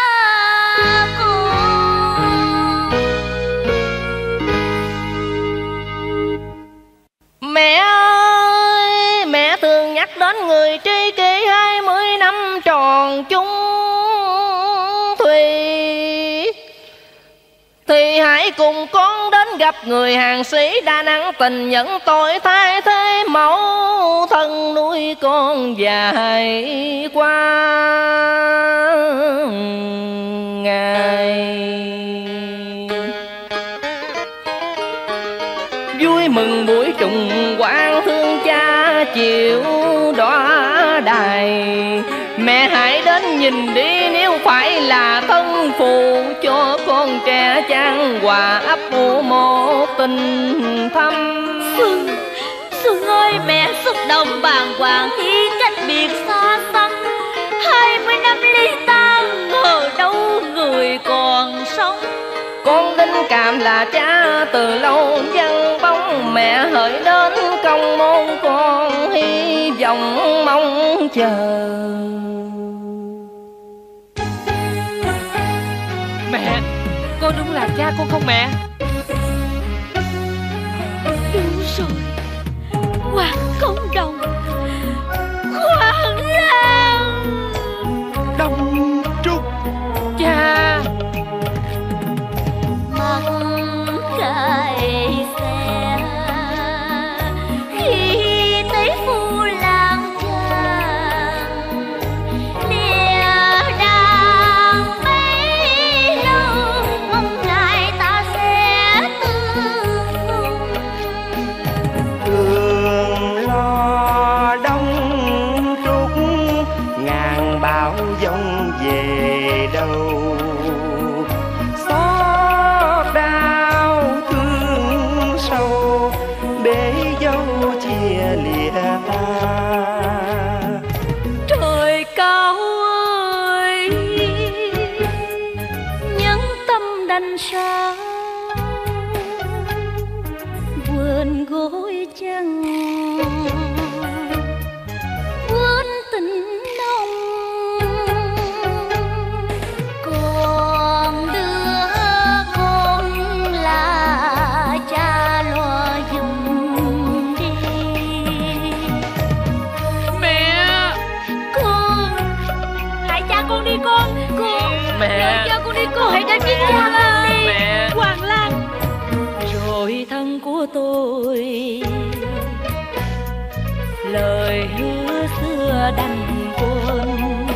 con. mẹ ơi, mẹ thường nhắc đến người tri kỷ 20 năm tròn chung thủy. Thì hãy cùng con đến gặp người hàng sĩ Đà Nẵng, tình nhận tội thay thế mẫu thân nuôi con dài qua ngày. Vui mừng buổi trùng quang thương cha chịu đóa đài. Mẹ hãy đến nhìn đi, nếu phải là thân phụ cho con trẻ chan hòa ấp ủ một tình thâm. Xuân ơi, mẹ xúc động bàng hoàng khi cách biệt xa xăm. 20 năm ly tan, ngờ đâu người còn sống. Con đinh cảm là cha từ lâu vắng bóng. Mẹ hỡi đến công môn con hy vọng mong chờ. Mẹ, con đúng là cha con không mẹ? Đúng rồi, Hoàng Công Đồng, Hoàng Lan, Đông Trúc. Cha. mặt cài xe khi thấy phu lang chàng lìa đàn bấy lâu. Mong ngài ta sẽ tương phùng. Đường lo Đông Trúc, ngàn bão giông về đâu. Xót đau thương sâu, bể dâu chia lìa ta. Trời cao ơi, nhân tâm đành sao quên gối chân, quên tình nồng. Còn đứa con là cha lo dùm đi. Mẹ. Con, hãy cha con đi con. Mẹ. Nhờ cha con đi con, hãy đến với cha con đi. Mẹ. Hoàng Lan. Rồi thân của tôi, lời hứa xưa đành quên.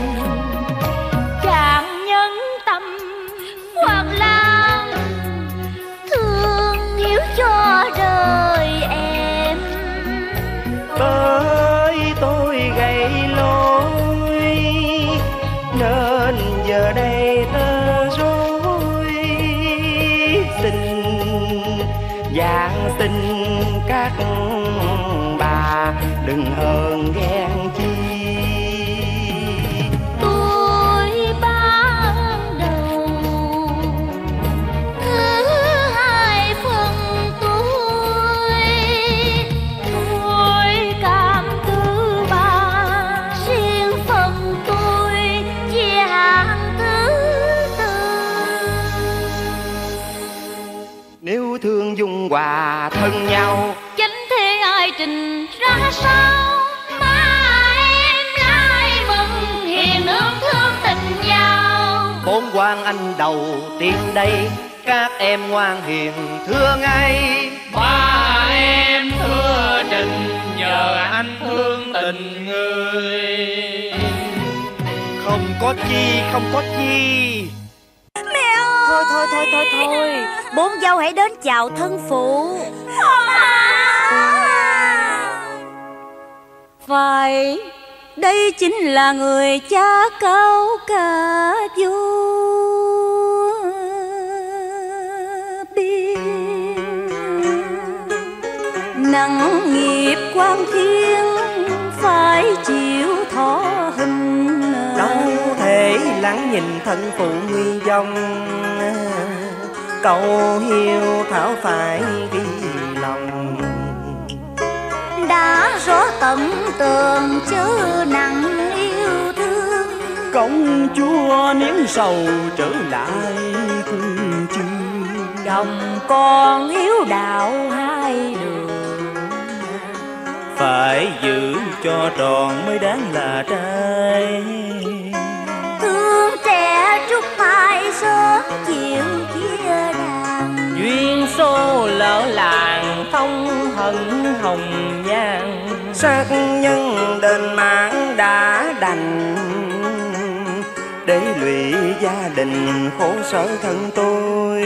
Chàng nhân tâm Hoàng Lan, thương hiếu cho đời em. Bởi tôi gây lỗi nên giờ đây tơ rối. Xin giang xin các bà đừng hờn ghen chi. Tôi ban đầu thương dung hòa thân nhau. Chính thế ai trình ra sao mà em lại mừng hiền nương thương tình nhau. Bốn quan anh đầu tiên đây, các em ngoan hiền thưa ngay. Ba em thưa trình nhờ anh thương tình người. Không có chi, không có chi. Mẹ ơi! Thôi, bốn dâu hãy đến chào thân phụ. Phải, đây chính là người cha cao cả vua biên. Nặng nghiệp quan thiên phải chịu thọ hình. Đâu thể lắng nhìn thân phụ nguy vong, cầu hiếu thảo phải ghi lòng. Đã rõ tận tường chớ nặng yêu thương, Công chúa nén sầu trở lại cung chương. chồng con hiếu đạo hai đường. Phải giữ cho tròn mới đáng là trai. thương trẻ trúc mai sớm chịu chia đàn. Duyên số lỡ làng thông hận hồng nhan. Sát nhân đền mạng đã đành, để lụy gia đình khổ sở thân tôi.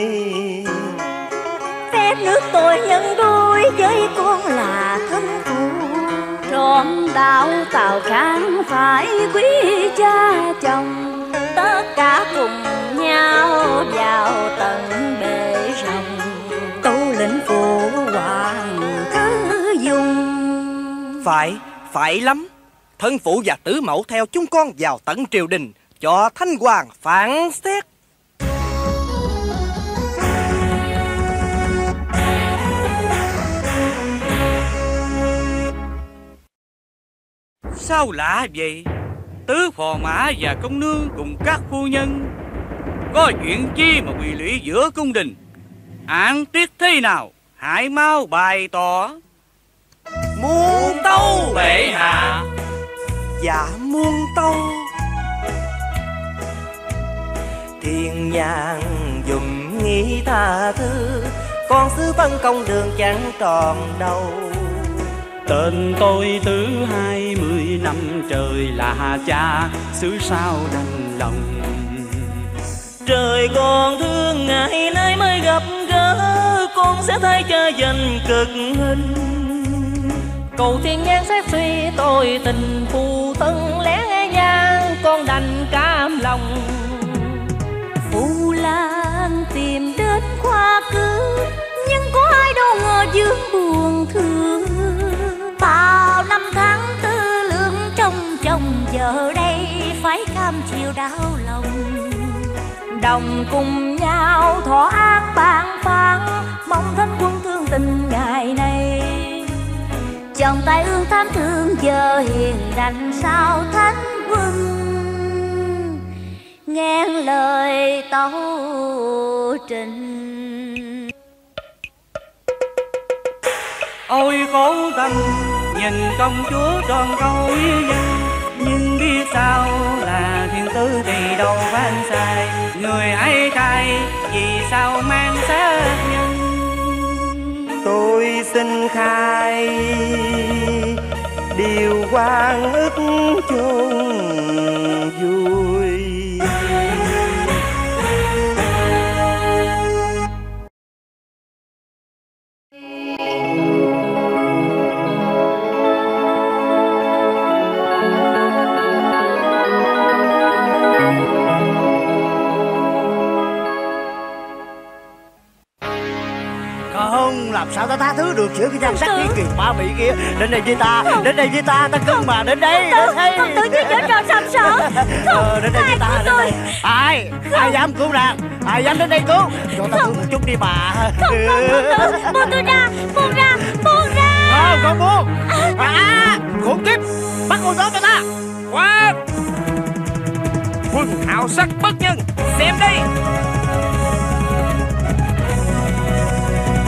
Phép nước tôi nhân đôi với con là thân phụ. Trọn đạo Tào Khang phải quý cha chồng. Tất cả cùng nhau vào tận bể rồng. Tâu lệnh phụ hoàng thứ dùng. Phải lắm. Thân phụ và tứ mẫu theo chúng con vào tận triều đình, cho Thanh Hoàng phán xét. Sao lạ vậy? Tứ phò mã và công nương cùng các phu nhân có chuyện chi mà bị lụy giữa cung đình? Án tiết thế nào? Hãy mau bày tỏ. Muôn tâu Bệ hạ. dạ muôn tâu. Thiên nhàn dùm nghĩ tha thứ, con sứ phân công đường chẳng tròn đâu. Tên tôi Tứ 20 năm trời là cha, xứ sao đành lòng. Trời còn thương ngày nay mới gặp gỡ, con sẽ thay cha dành cực hình. Cầu thiên nhang xét suy tôi tình phụ thân lẽ nghe nhang, con đành cam lòng. Phù Lan tìm đến khoa cử, nhưng có ai đâu ngờ dương buồn thương. Bao năm tháng tư lượng trong chồng, giờ đây phải cam chịu đau lòng. Đồng cùng nhau thọ an bàn phán, mong thánh quân thương tình ngày nay. Chồng tay ương tham thương giờ hiền đành sao thánh quân, nghe lời tấu trình. Ôi khổ tâm nhìn công chúa tròn câu dân, nhưng biết sao là thiên tử thì đâu phán sai. Người ấy cai vì sao mang sát nhân? Tôi xin khai điều oan ức chôn vui. Không, làm sao ta tha thứ được giữa cái danh sắc với kiều ba mỹ kia. Đến đây với ta, đến đây với ta, ta cưng mà, đến đây, đến đây. Con tự nhiên trở tròn sàm sỡ. Đến đây với ta, đến đây. Ai dám cứu nàng, ai dám đến đây cứu, cho ta cứu một chút đi bà. Không, buông tôi ra, buông ra. Không buông. Khủng khiếp, bắt con gió cho ta. Quá quân hào sắc bất nhân, xem đây.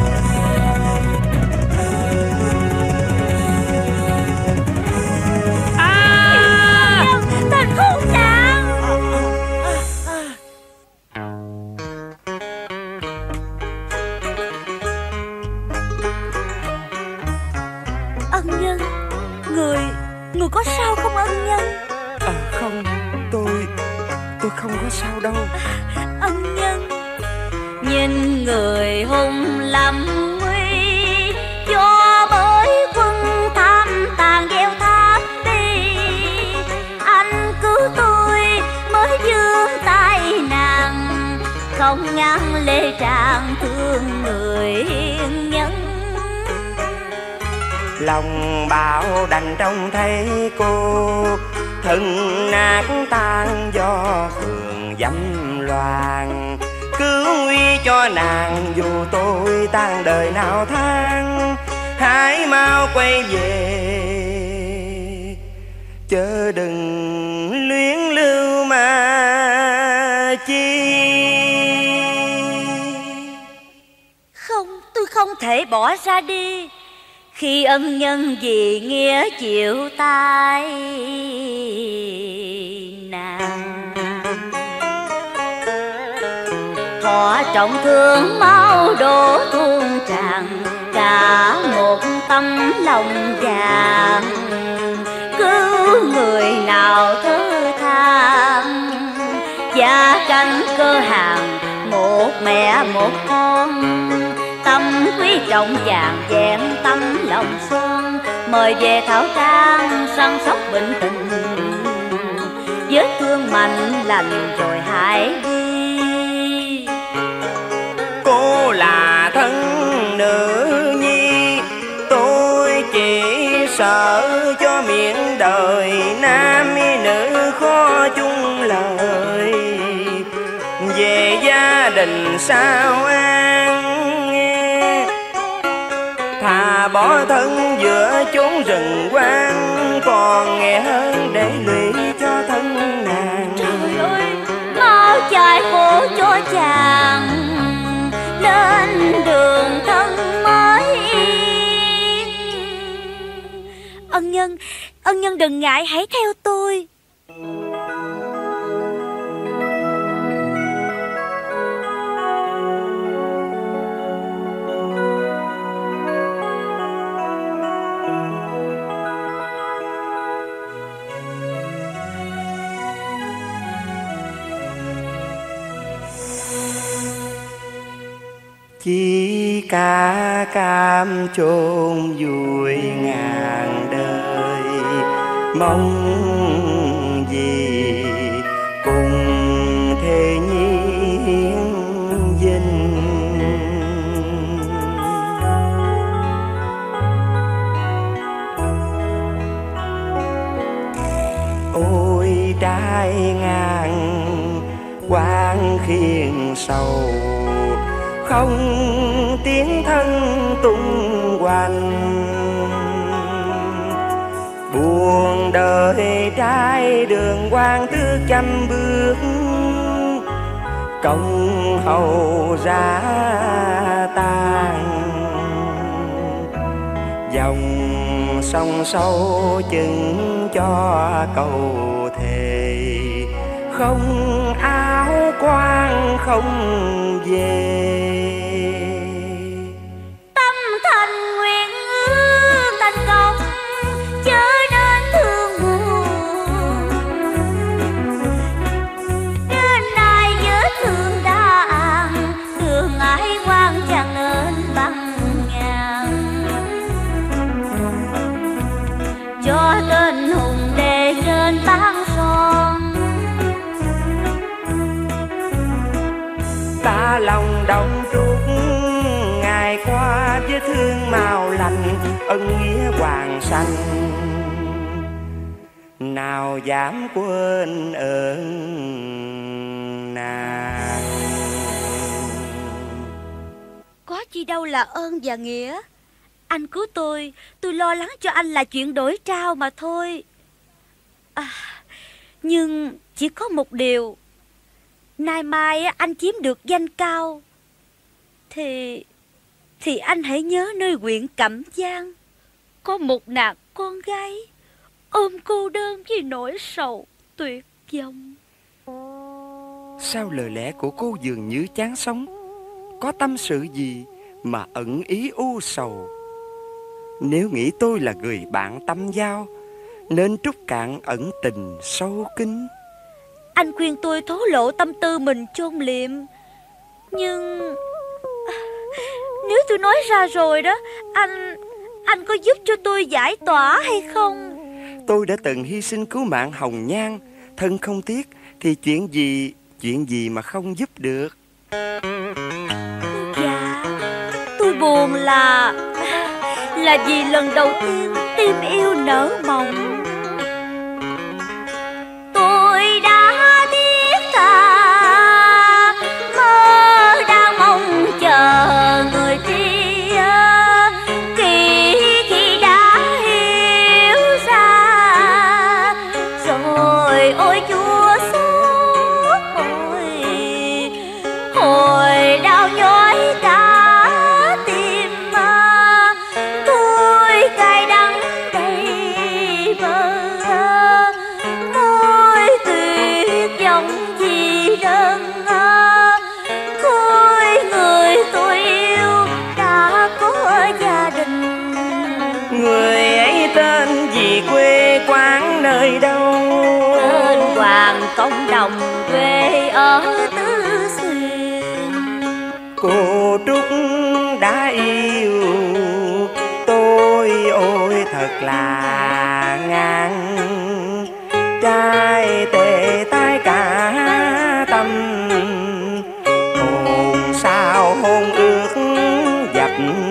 Ân nhân, người có sao không ân nhân? Không, tôi không có sao đâu. Ân nhân, nhìn người hùng lâm nguy, cho bởi quân tham tàn gieo tháp đi. Anh cứu tôi mới vương tai nạn, không ngăn lê tràn thương người hiền nhân. Lòng bão đành trông thấy cô, thân nát tan do phường dâm loạn. Cứu nguy cho nàng dù tôi tan đời nào than, hãy mau quay về chớ đừng luyến lưu mà chi. Không, tôi không thể bỏ ra đi, khi ân nhân vì nghĩa chịu tai nạn. Họ trọng thương máu đổ tuôn tràn, cả một tấm lòng vàng. Cứu người nào thứ than, gia canh cơ hàng một mẹ một con. Tâm quý trọng vàng vẹn tâm lòng son, mời về Thảo Trang săn sóc bệnh tình. Vết thương mạnh lành rồi hãy đi. Cô là thân nữ nhi, tôi chỉ sợ cho miệng đời nam nữ khó chung lời. Về gia đình sao an, thà bỏ thân giữa chốn rừng quang, còn nghe hơn để lụy cho thân nàng. Trời ơi, mau chạy khổ cho chàng, lên đường thân mới yên. Ân nhân đừng ngại, hãy theo tôi. Chỉ cả cam chôn vùi ngàn đời, mong gì cùng thê nhi hiến dinh. Ôi trái ngang quang khiên sầu, không tiếng thân tung hoành. Buồn đời trái đường quan tước trăm bước, công hầu ra tan. Dòng sông sâu chừng cho cầu thề, không áo quan không về. Tâm thành nguyện ước thành công, chớ nên thương buồn. Đến nay vết thương đã ăn, đường ái quan chẳng nên băng ngàn. Cho tên hùng đề trên bán son, ta lòng đông trúc ngày qua vết thương màu lành, ân nghĩa hoàng sanh nào dám quên ơn nàng. có chi đâu là ơn và nghĩa. Anh cứu tôi lo lắng cho anh là chuyện đổi trao mà thôi. Nhưng chỉ có một điều, nay mai anh chiếm được danh cao thì anh hãy nhớ nơi huyện Cẩm Giang có một nàng con gái ôm cô đơn với nỗi sầu tuyệt vọng. Sao lời lẽ của cô dường như chán sống? Có tâm sự gì mà ẩn ý u sầu? Nếu nghĩ tôi là người bạn tâm giao, nên Trúc Cạn ẩn tình sâu kín. Anh khuyên tôi thổ lộ tâm tư mình chôn liệm, nhưng nếu tôi nói ra rồi đó, anh có giúp cho tôi giải tỏa hay không? Tôi đã từng hy sinh cứu mạng Hồng Nhan, thân không tiếc thì chuyện gì mà không giúp được. Dạ, tôi buồn là vì lần đầu tiên tim yêu nở mộng. Tôi đã thiết tha mơ đang mong chờ người kia, khi đã hiểu ra rồi, ôi Chúa xót hồi đau nhói cả tim mà tôi cay đắng đầy vỡ, môi tuyệt vọng vì đơn khối người tôi yêu đã có gia đình. Người ấy tên gì, quê quán nơi đâu? Tên Hoàng Công Đồng, quê ở Tứ Xuyên. Cô Trúc đã yêu tôi, ôi thật là ngang, trai tệ tai cả tâm, hồn sao hôn ước dập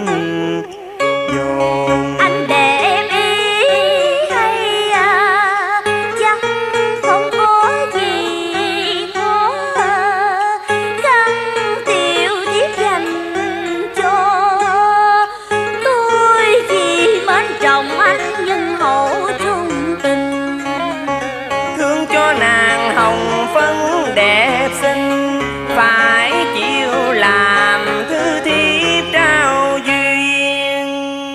dồn. Anh để em ý hay chắc không có gì khó khăn tiêu tiếc dành cho tôi, vì mến trọng anh nhân hậu trung tình. Thương cho nàng hồng phấn đẹp xinh, phải chịu làm thư thiếp trao duyên.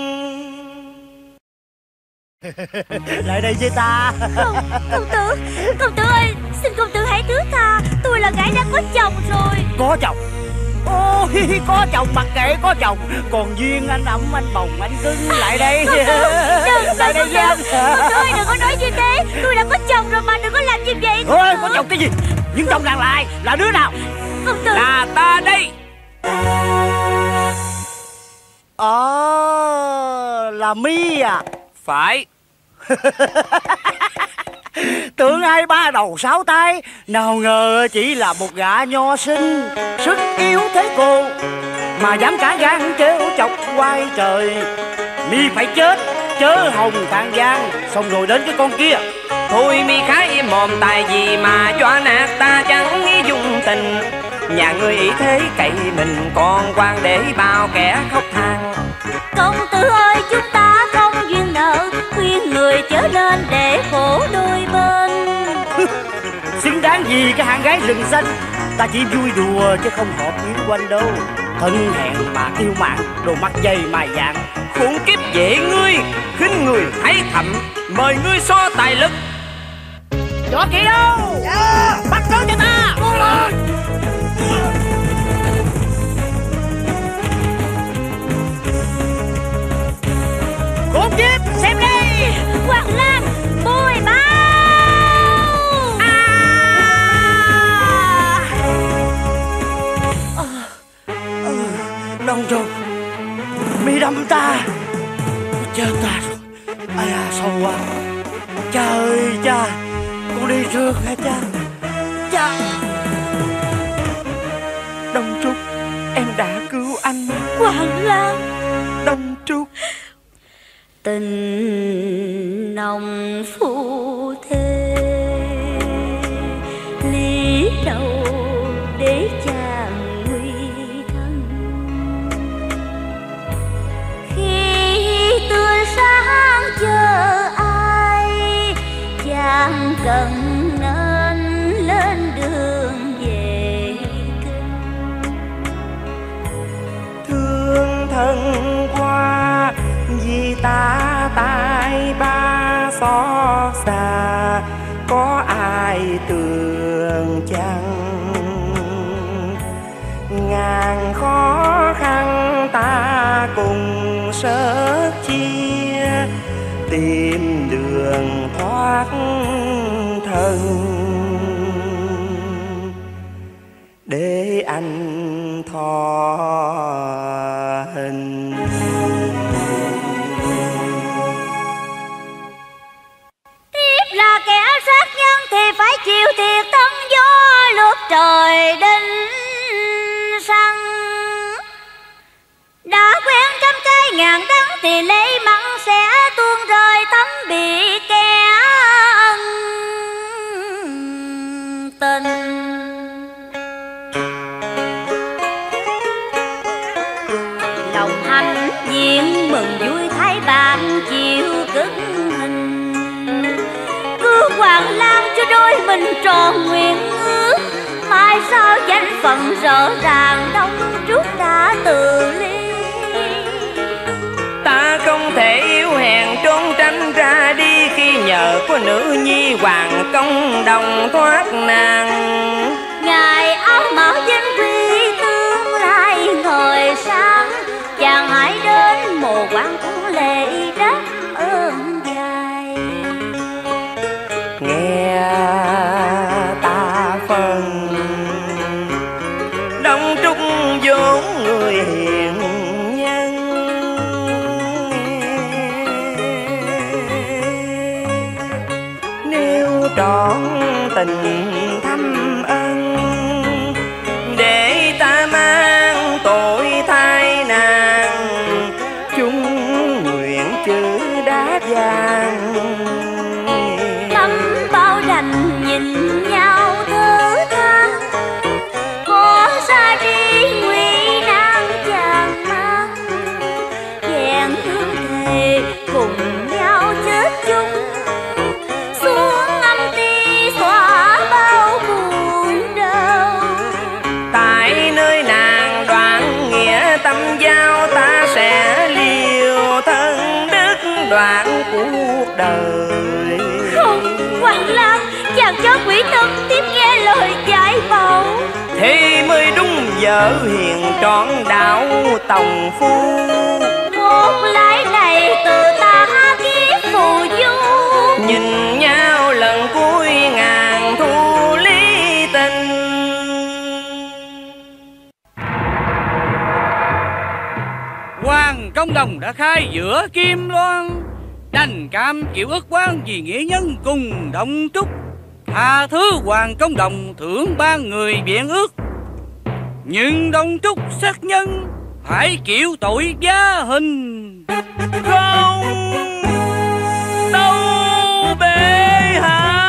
Lại đây với ta. Không, công tử ơi, xin công tử hãy thứ tha, tôi là gái đã có chồng rồi. Có chồng? Ôi, có chồng mặc kệ có chồng, còn duyên anh ẩm anh bồng anh cưng. Lại đây. Lại đây với anh. Công tử ơi, đừng có nói như thế, tôi đã có chồng rồi mà, đừng có làm như vậy. Ôi, có chồng cái gì? Nhưng chồng nàng lại là đứa nào? Công tử. Là ta đây. Là Mi à? Phải. Tưởng hai ba đầu sáu tay, nào ngờ chỉ là một gã nho sinh, sức yếu thế cô mà dám cả gan trêu chọc quay trời. Mi phải chết, chớ hồng than gian, xong rồi đến cái con kia. Thôi mi khá im mồm, tại vì mà cho nạt ta chẳng nghĩ dung tình. Nhà ngươi ý thế cậy mình, còn quan để bao kẻ khóc than. Công tử ơi, chúng ta không duyên nợ, khuyên người chớ nên để khổ đôi bên. Xứng đáng gì cái hạng gái rừng xanh, ta chỉ vui đùa chứ không hợp yến quanh đâu. Thân hẹn mà yêu mạng, đồ mắt dày mài dạng. Khủng kiếp dễ ngươi, khinh người thấy thậm, mời ngươi so tài lực. Võ Kỵ đâu? Bắt nó cho ta. Khủng kiếp, xem đi. Hoàng Lan, bồi bao. Đông rồi, Mi đâm ta. Chết ta rồi. Ai à, sâu quá. Cha ơi cha, con đi trước hả cha? Cha. Đông Trúc, em đã cứu anh. Hoàng Lan. Đông Trúc. Tình nồng phu thê, lý đâu để chàng nguy thân. Khi tươi sáng chờ ai, chàng cần nên lên đường về kinh. Thương thân qua vì ta tai ba xót xa, có ai tường chăng? Ngàn khó khăn ta cùng sớt chia, tìm đường thoát thân để anh thọ hình. Tiếp là kẻ sát nhân thì phải chịu thiệt thân gió lướt trời đinh săn. Đã quen trăm cây ngàn đắng thì lấy mặn sẽ tuôn rơi thấm bị kẻ ân tình. Lòng hạnh diện mừng vui thấy bạn chịu cất hình. Cứ Hoàng Lan cho đôi mình tròn nguyện ước. Mai sao danh phận rõ ràng đông trước đã từ ly. Ta không thể yêu hèn trốn tránh ra đi khi nhờ có nữ nhi hoàng công đồng thoát nạn. Ngài áo mão danh quy tương lai ngời sáng. Chàng hãy đến mồ quan cũng lệ đáp ơn dài. Nghe ta phân đông trúc vốn người hiền nhân. Nếu trọn tình thâm ân để ta mang tội thai nàng. Chúng nguyện chữ đá vàng Tâm bao đành nhìn nhau thở than. Có xa đi nguy nan chàng mang. Vẹn hương thề cùng nhau chết chung. Xuống âm ti xóa bao buồn đau. tại nơi nàng đoạn nghĩa tâm giao. Ta sẽ liều thân đức đoạn cuộc đời. Không, Hoàng Lan, chàng cho quỷ nhân tiếp nghe lời giải bầu. Thế mới đúng vợ hiền trọn đạo tòng phu. Một lái này từ ta kiếp phù du. Nhìn nhau lần cuối ngàn thu lý tình. Hoàng Công Đồng đã khai giữa Kim Loan. Đành cam chịu ức oan vì nghĩa nhân cùng đồng trúc. Tha thứ Hoàng Công Đồng thưởng ban người biện ước. Nhưng đồng trúc sát nhân phải chịu tội giá hình. Không đâu bệ hạ.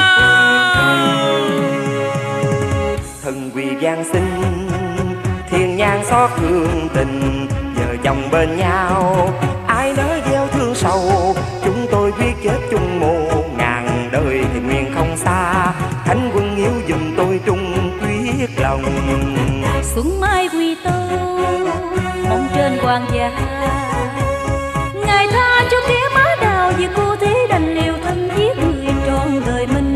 Thần quỳ gian xin thiên nhang xót thương tình. Vợ chồng bên nhau ai nỡ gieo thương sầu. Chúng tôi quyết chết chung một ngàn đời thì nguyện không xa. Thánh quân hiếu dùm tôi trung quyết lòng. Xuân mai quy tâu mong trên quan gia. Ngài tha cho kẻ má đào vì cô thế đành liều thân giết người trọn đời mình.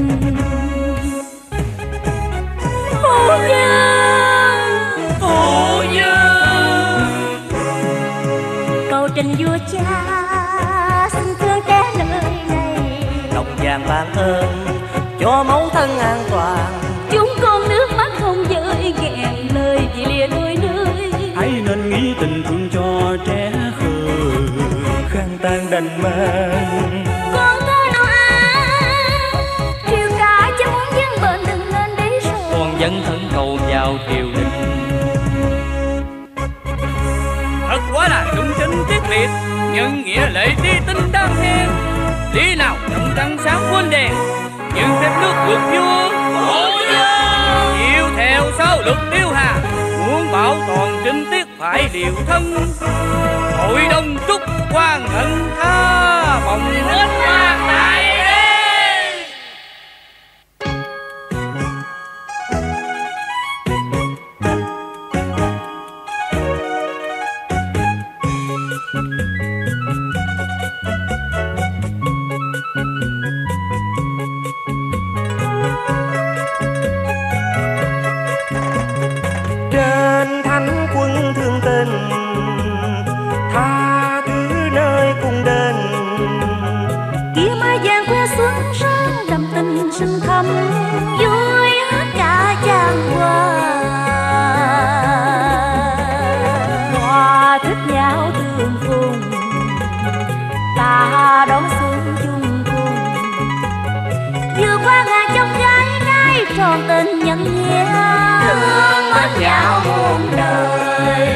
Phu nhân, Phu nhân, cầu trình vua cha xin thương trẻ nơi này. Lòng vàng ban ơn cho mẫu thân an toàn. Chúng con nước mắt không rơi nghẹn lời vì lìa đôi nơi. hãy nên nghĩ tình thương cho trẻ khờ. Khăn tang đành mang Con thơ nào triều cả cho muốn dân bệnh đừng nên đấy rồi. Con dẫn thân cầu vào triều đình. thật quá là trung chính tiết liệt. Nhưng nghĩa lệ đi tinh đang khen. Lý nào trong trăng sáng quên đèn. Nhưng phép nước vượt vua Phu nhân chịu theo sau lực tiêu hà. Muốn bảo toàn trinh tiết phải điều thân. Hội đồng trúc quan hận tha bồng hết quan đại đế. Trên thánh quân thương tình tha thứ nơi cung đền. xuân thắm vui hát cả chan hòa, hòa thích nhau tương phùng, ta đón xuân chung cùng, vừa qua ngàn trong gái nay tròn tình nhân nghĩa, thương mến nhau muôn đời.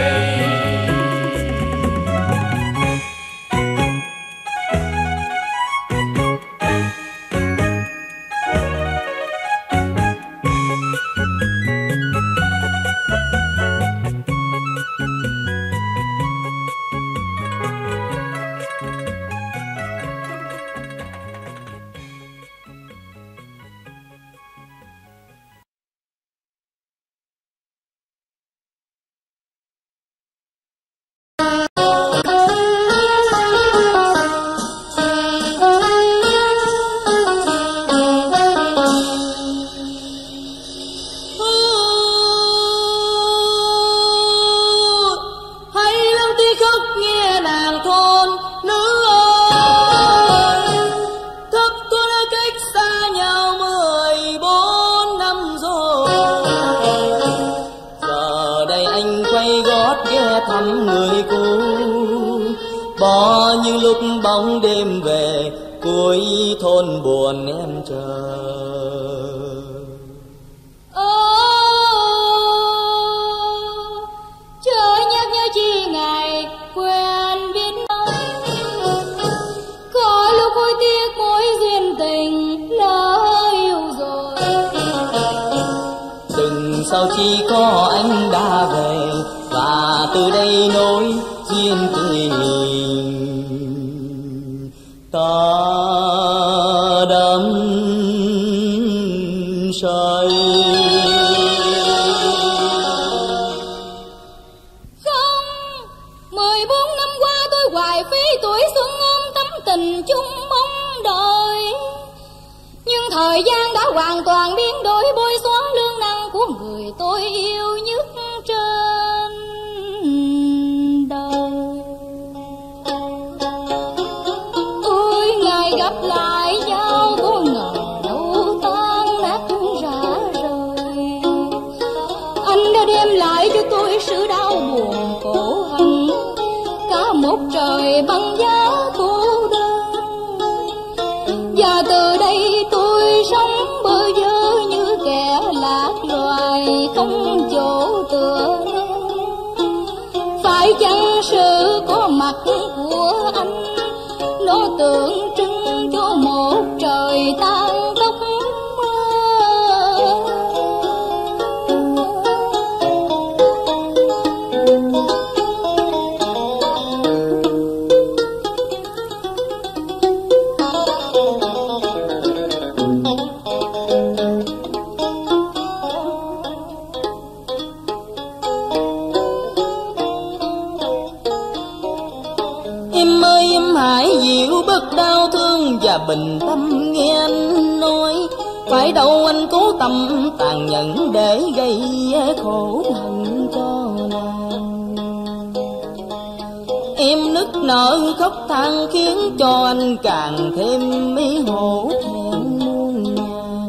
Bóng đêm về cuối thôn buồn em chờ. Chờ nhắc nhớ chi ngày quen biết nói, có lúc hối tiếc mối duyên tình lỡ yêu rồi. Đừng sao chỉ có anh đã về và từ đây nối duyên tình ta đắm say. Không, 14 năm qua tôi hoài phí tuổi xuân ôm tấm tình chung mong đợi, nhưng thời gian đã hoàn toàn biến đổi, bôi xóa lương năng của người tôi yêu nhất trên đời. Gặp lại nhau có ngờ đâu tan nát rã rời, anh đã đem lại cho tôi sự đau buồn khổ hận, cả một trời băng giá cô đơn. Và từ đây tôi sống bơ vơ như kẻ lạc loài không chỗ tựa. Phải chăng sự có mặt của anh nó tượng trưng cho một trời tan tóc đau thương và bình tâm nghe anh nói, phải đâu anh cố tâm tàn nhẫn để gây khổ hận cho nàng. Em nức nở khóc than khiến cho anh càng thêm mấy hổ thẹn muôn ngàn.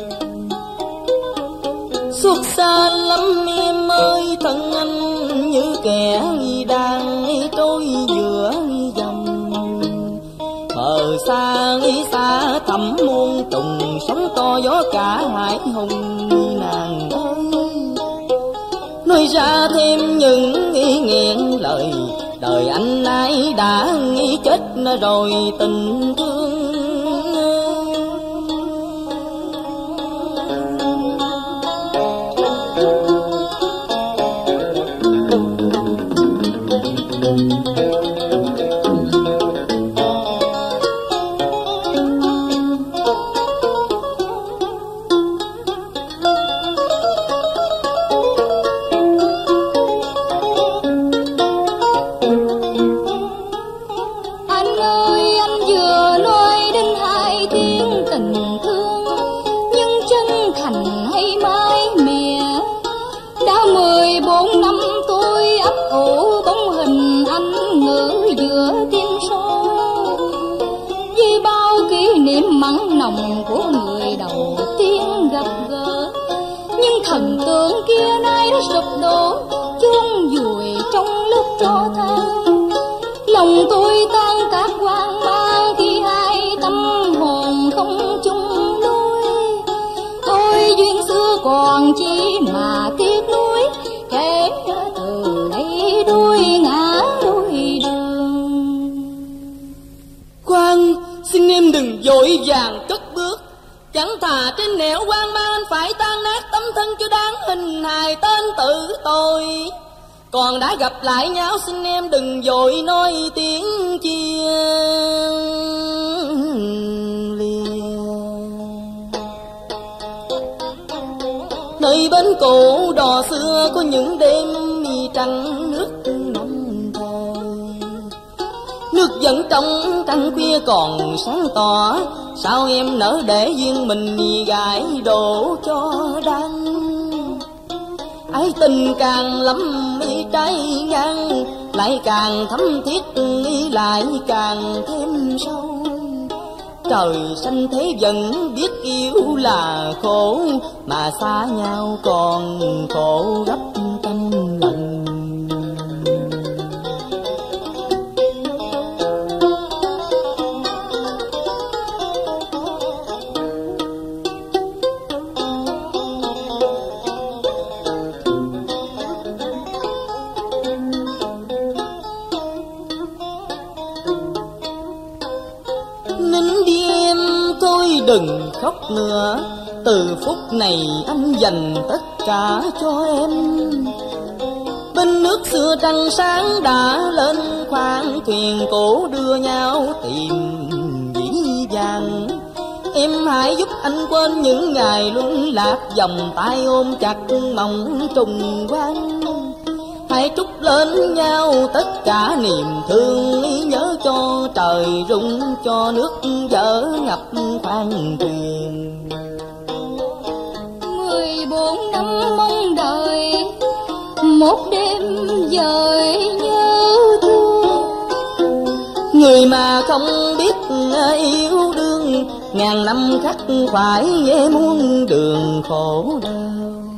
Suốt xa lắm em ơi, thân anh như kẻ đang trôi giữa dòng. Mờ xa xa thẳm muôn trùng, sóng to gió cả hải hùng nàng ơi. Nói ra thêm những nghẹn lời, đời anh nay đã chết rồi tình thương. mặn nồng của người đầu thần tượng kia nay đã sụp đổ, chôn vùi trong lúc tro than. Lòng tôi tan tác hoang mang khi hai tâm hồn không chung lối. Thôi duyên xưa còn chi mà tiếc nuối, kể từ đây đôi ngã đôi đường. Khoan, xin em đừng vội vàng cất bước, chẳng thà trên nẻo hoang mang anh phải tan nát tấm thân cho đáng hình hài tên tự tôi. Còn đã gặp lại nhau xin em đừng vội nói tiếng chia lìa. Nơi bến cổ đò xưa có những đêm mi trăng nước nông thời, nước vẫn trong trăng khuya còn sáng tỏ. Sao em nỡ để duyên mình gãi đổ cho đắng. Ái tình càng lắm mi trái ngang, lại càng thấm thiết lại càng thêm sâu. Trời xanh thế vẫn biết yêu là khổ, mà xa nhau còn khổ gấp trăm lần. Đừng khóc nữa, từ phút này anh dành tất cả cho em. Bên nước xưa trăng sáng đã lên, khoang thuyền cổ đưa nhau tìm dĩ vàng. Em hãy giúp anh quên những ngày luân lạc, vòng tay ôm chặt mong trùng quang. Hãy trút lên nhau tất cả niềm thương, nhớ cho trời rung, cho nước vỡ ngập khoang thuyền. 14 năm mong đợi, một đêm dời nhớ thương. Người mà không biết yêu đương, ngàn năm khắc phải muôn đường khổ đau.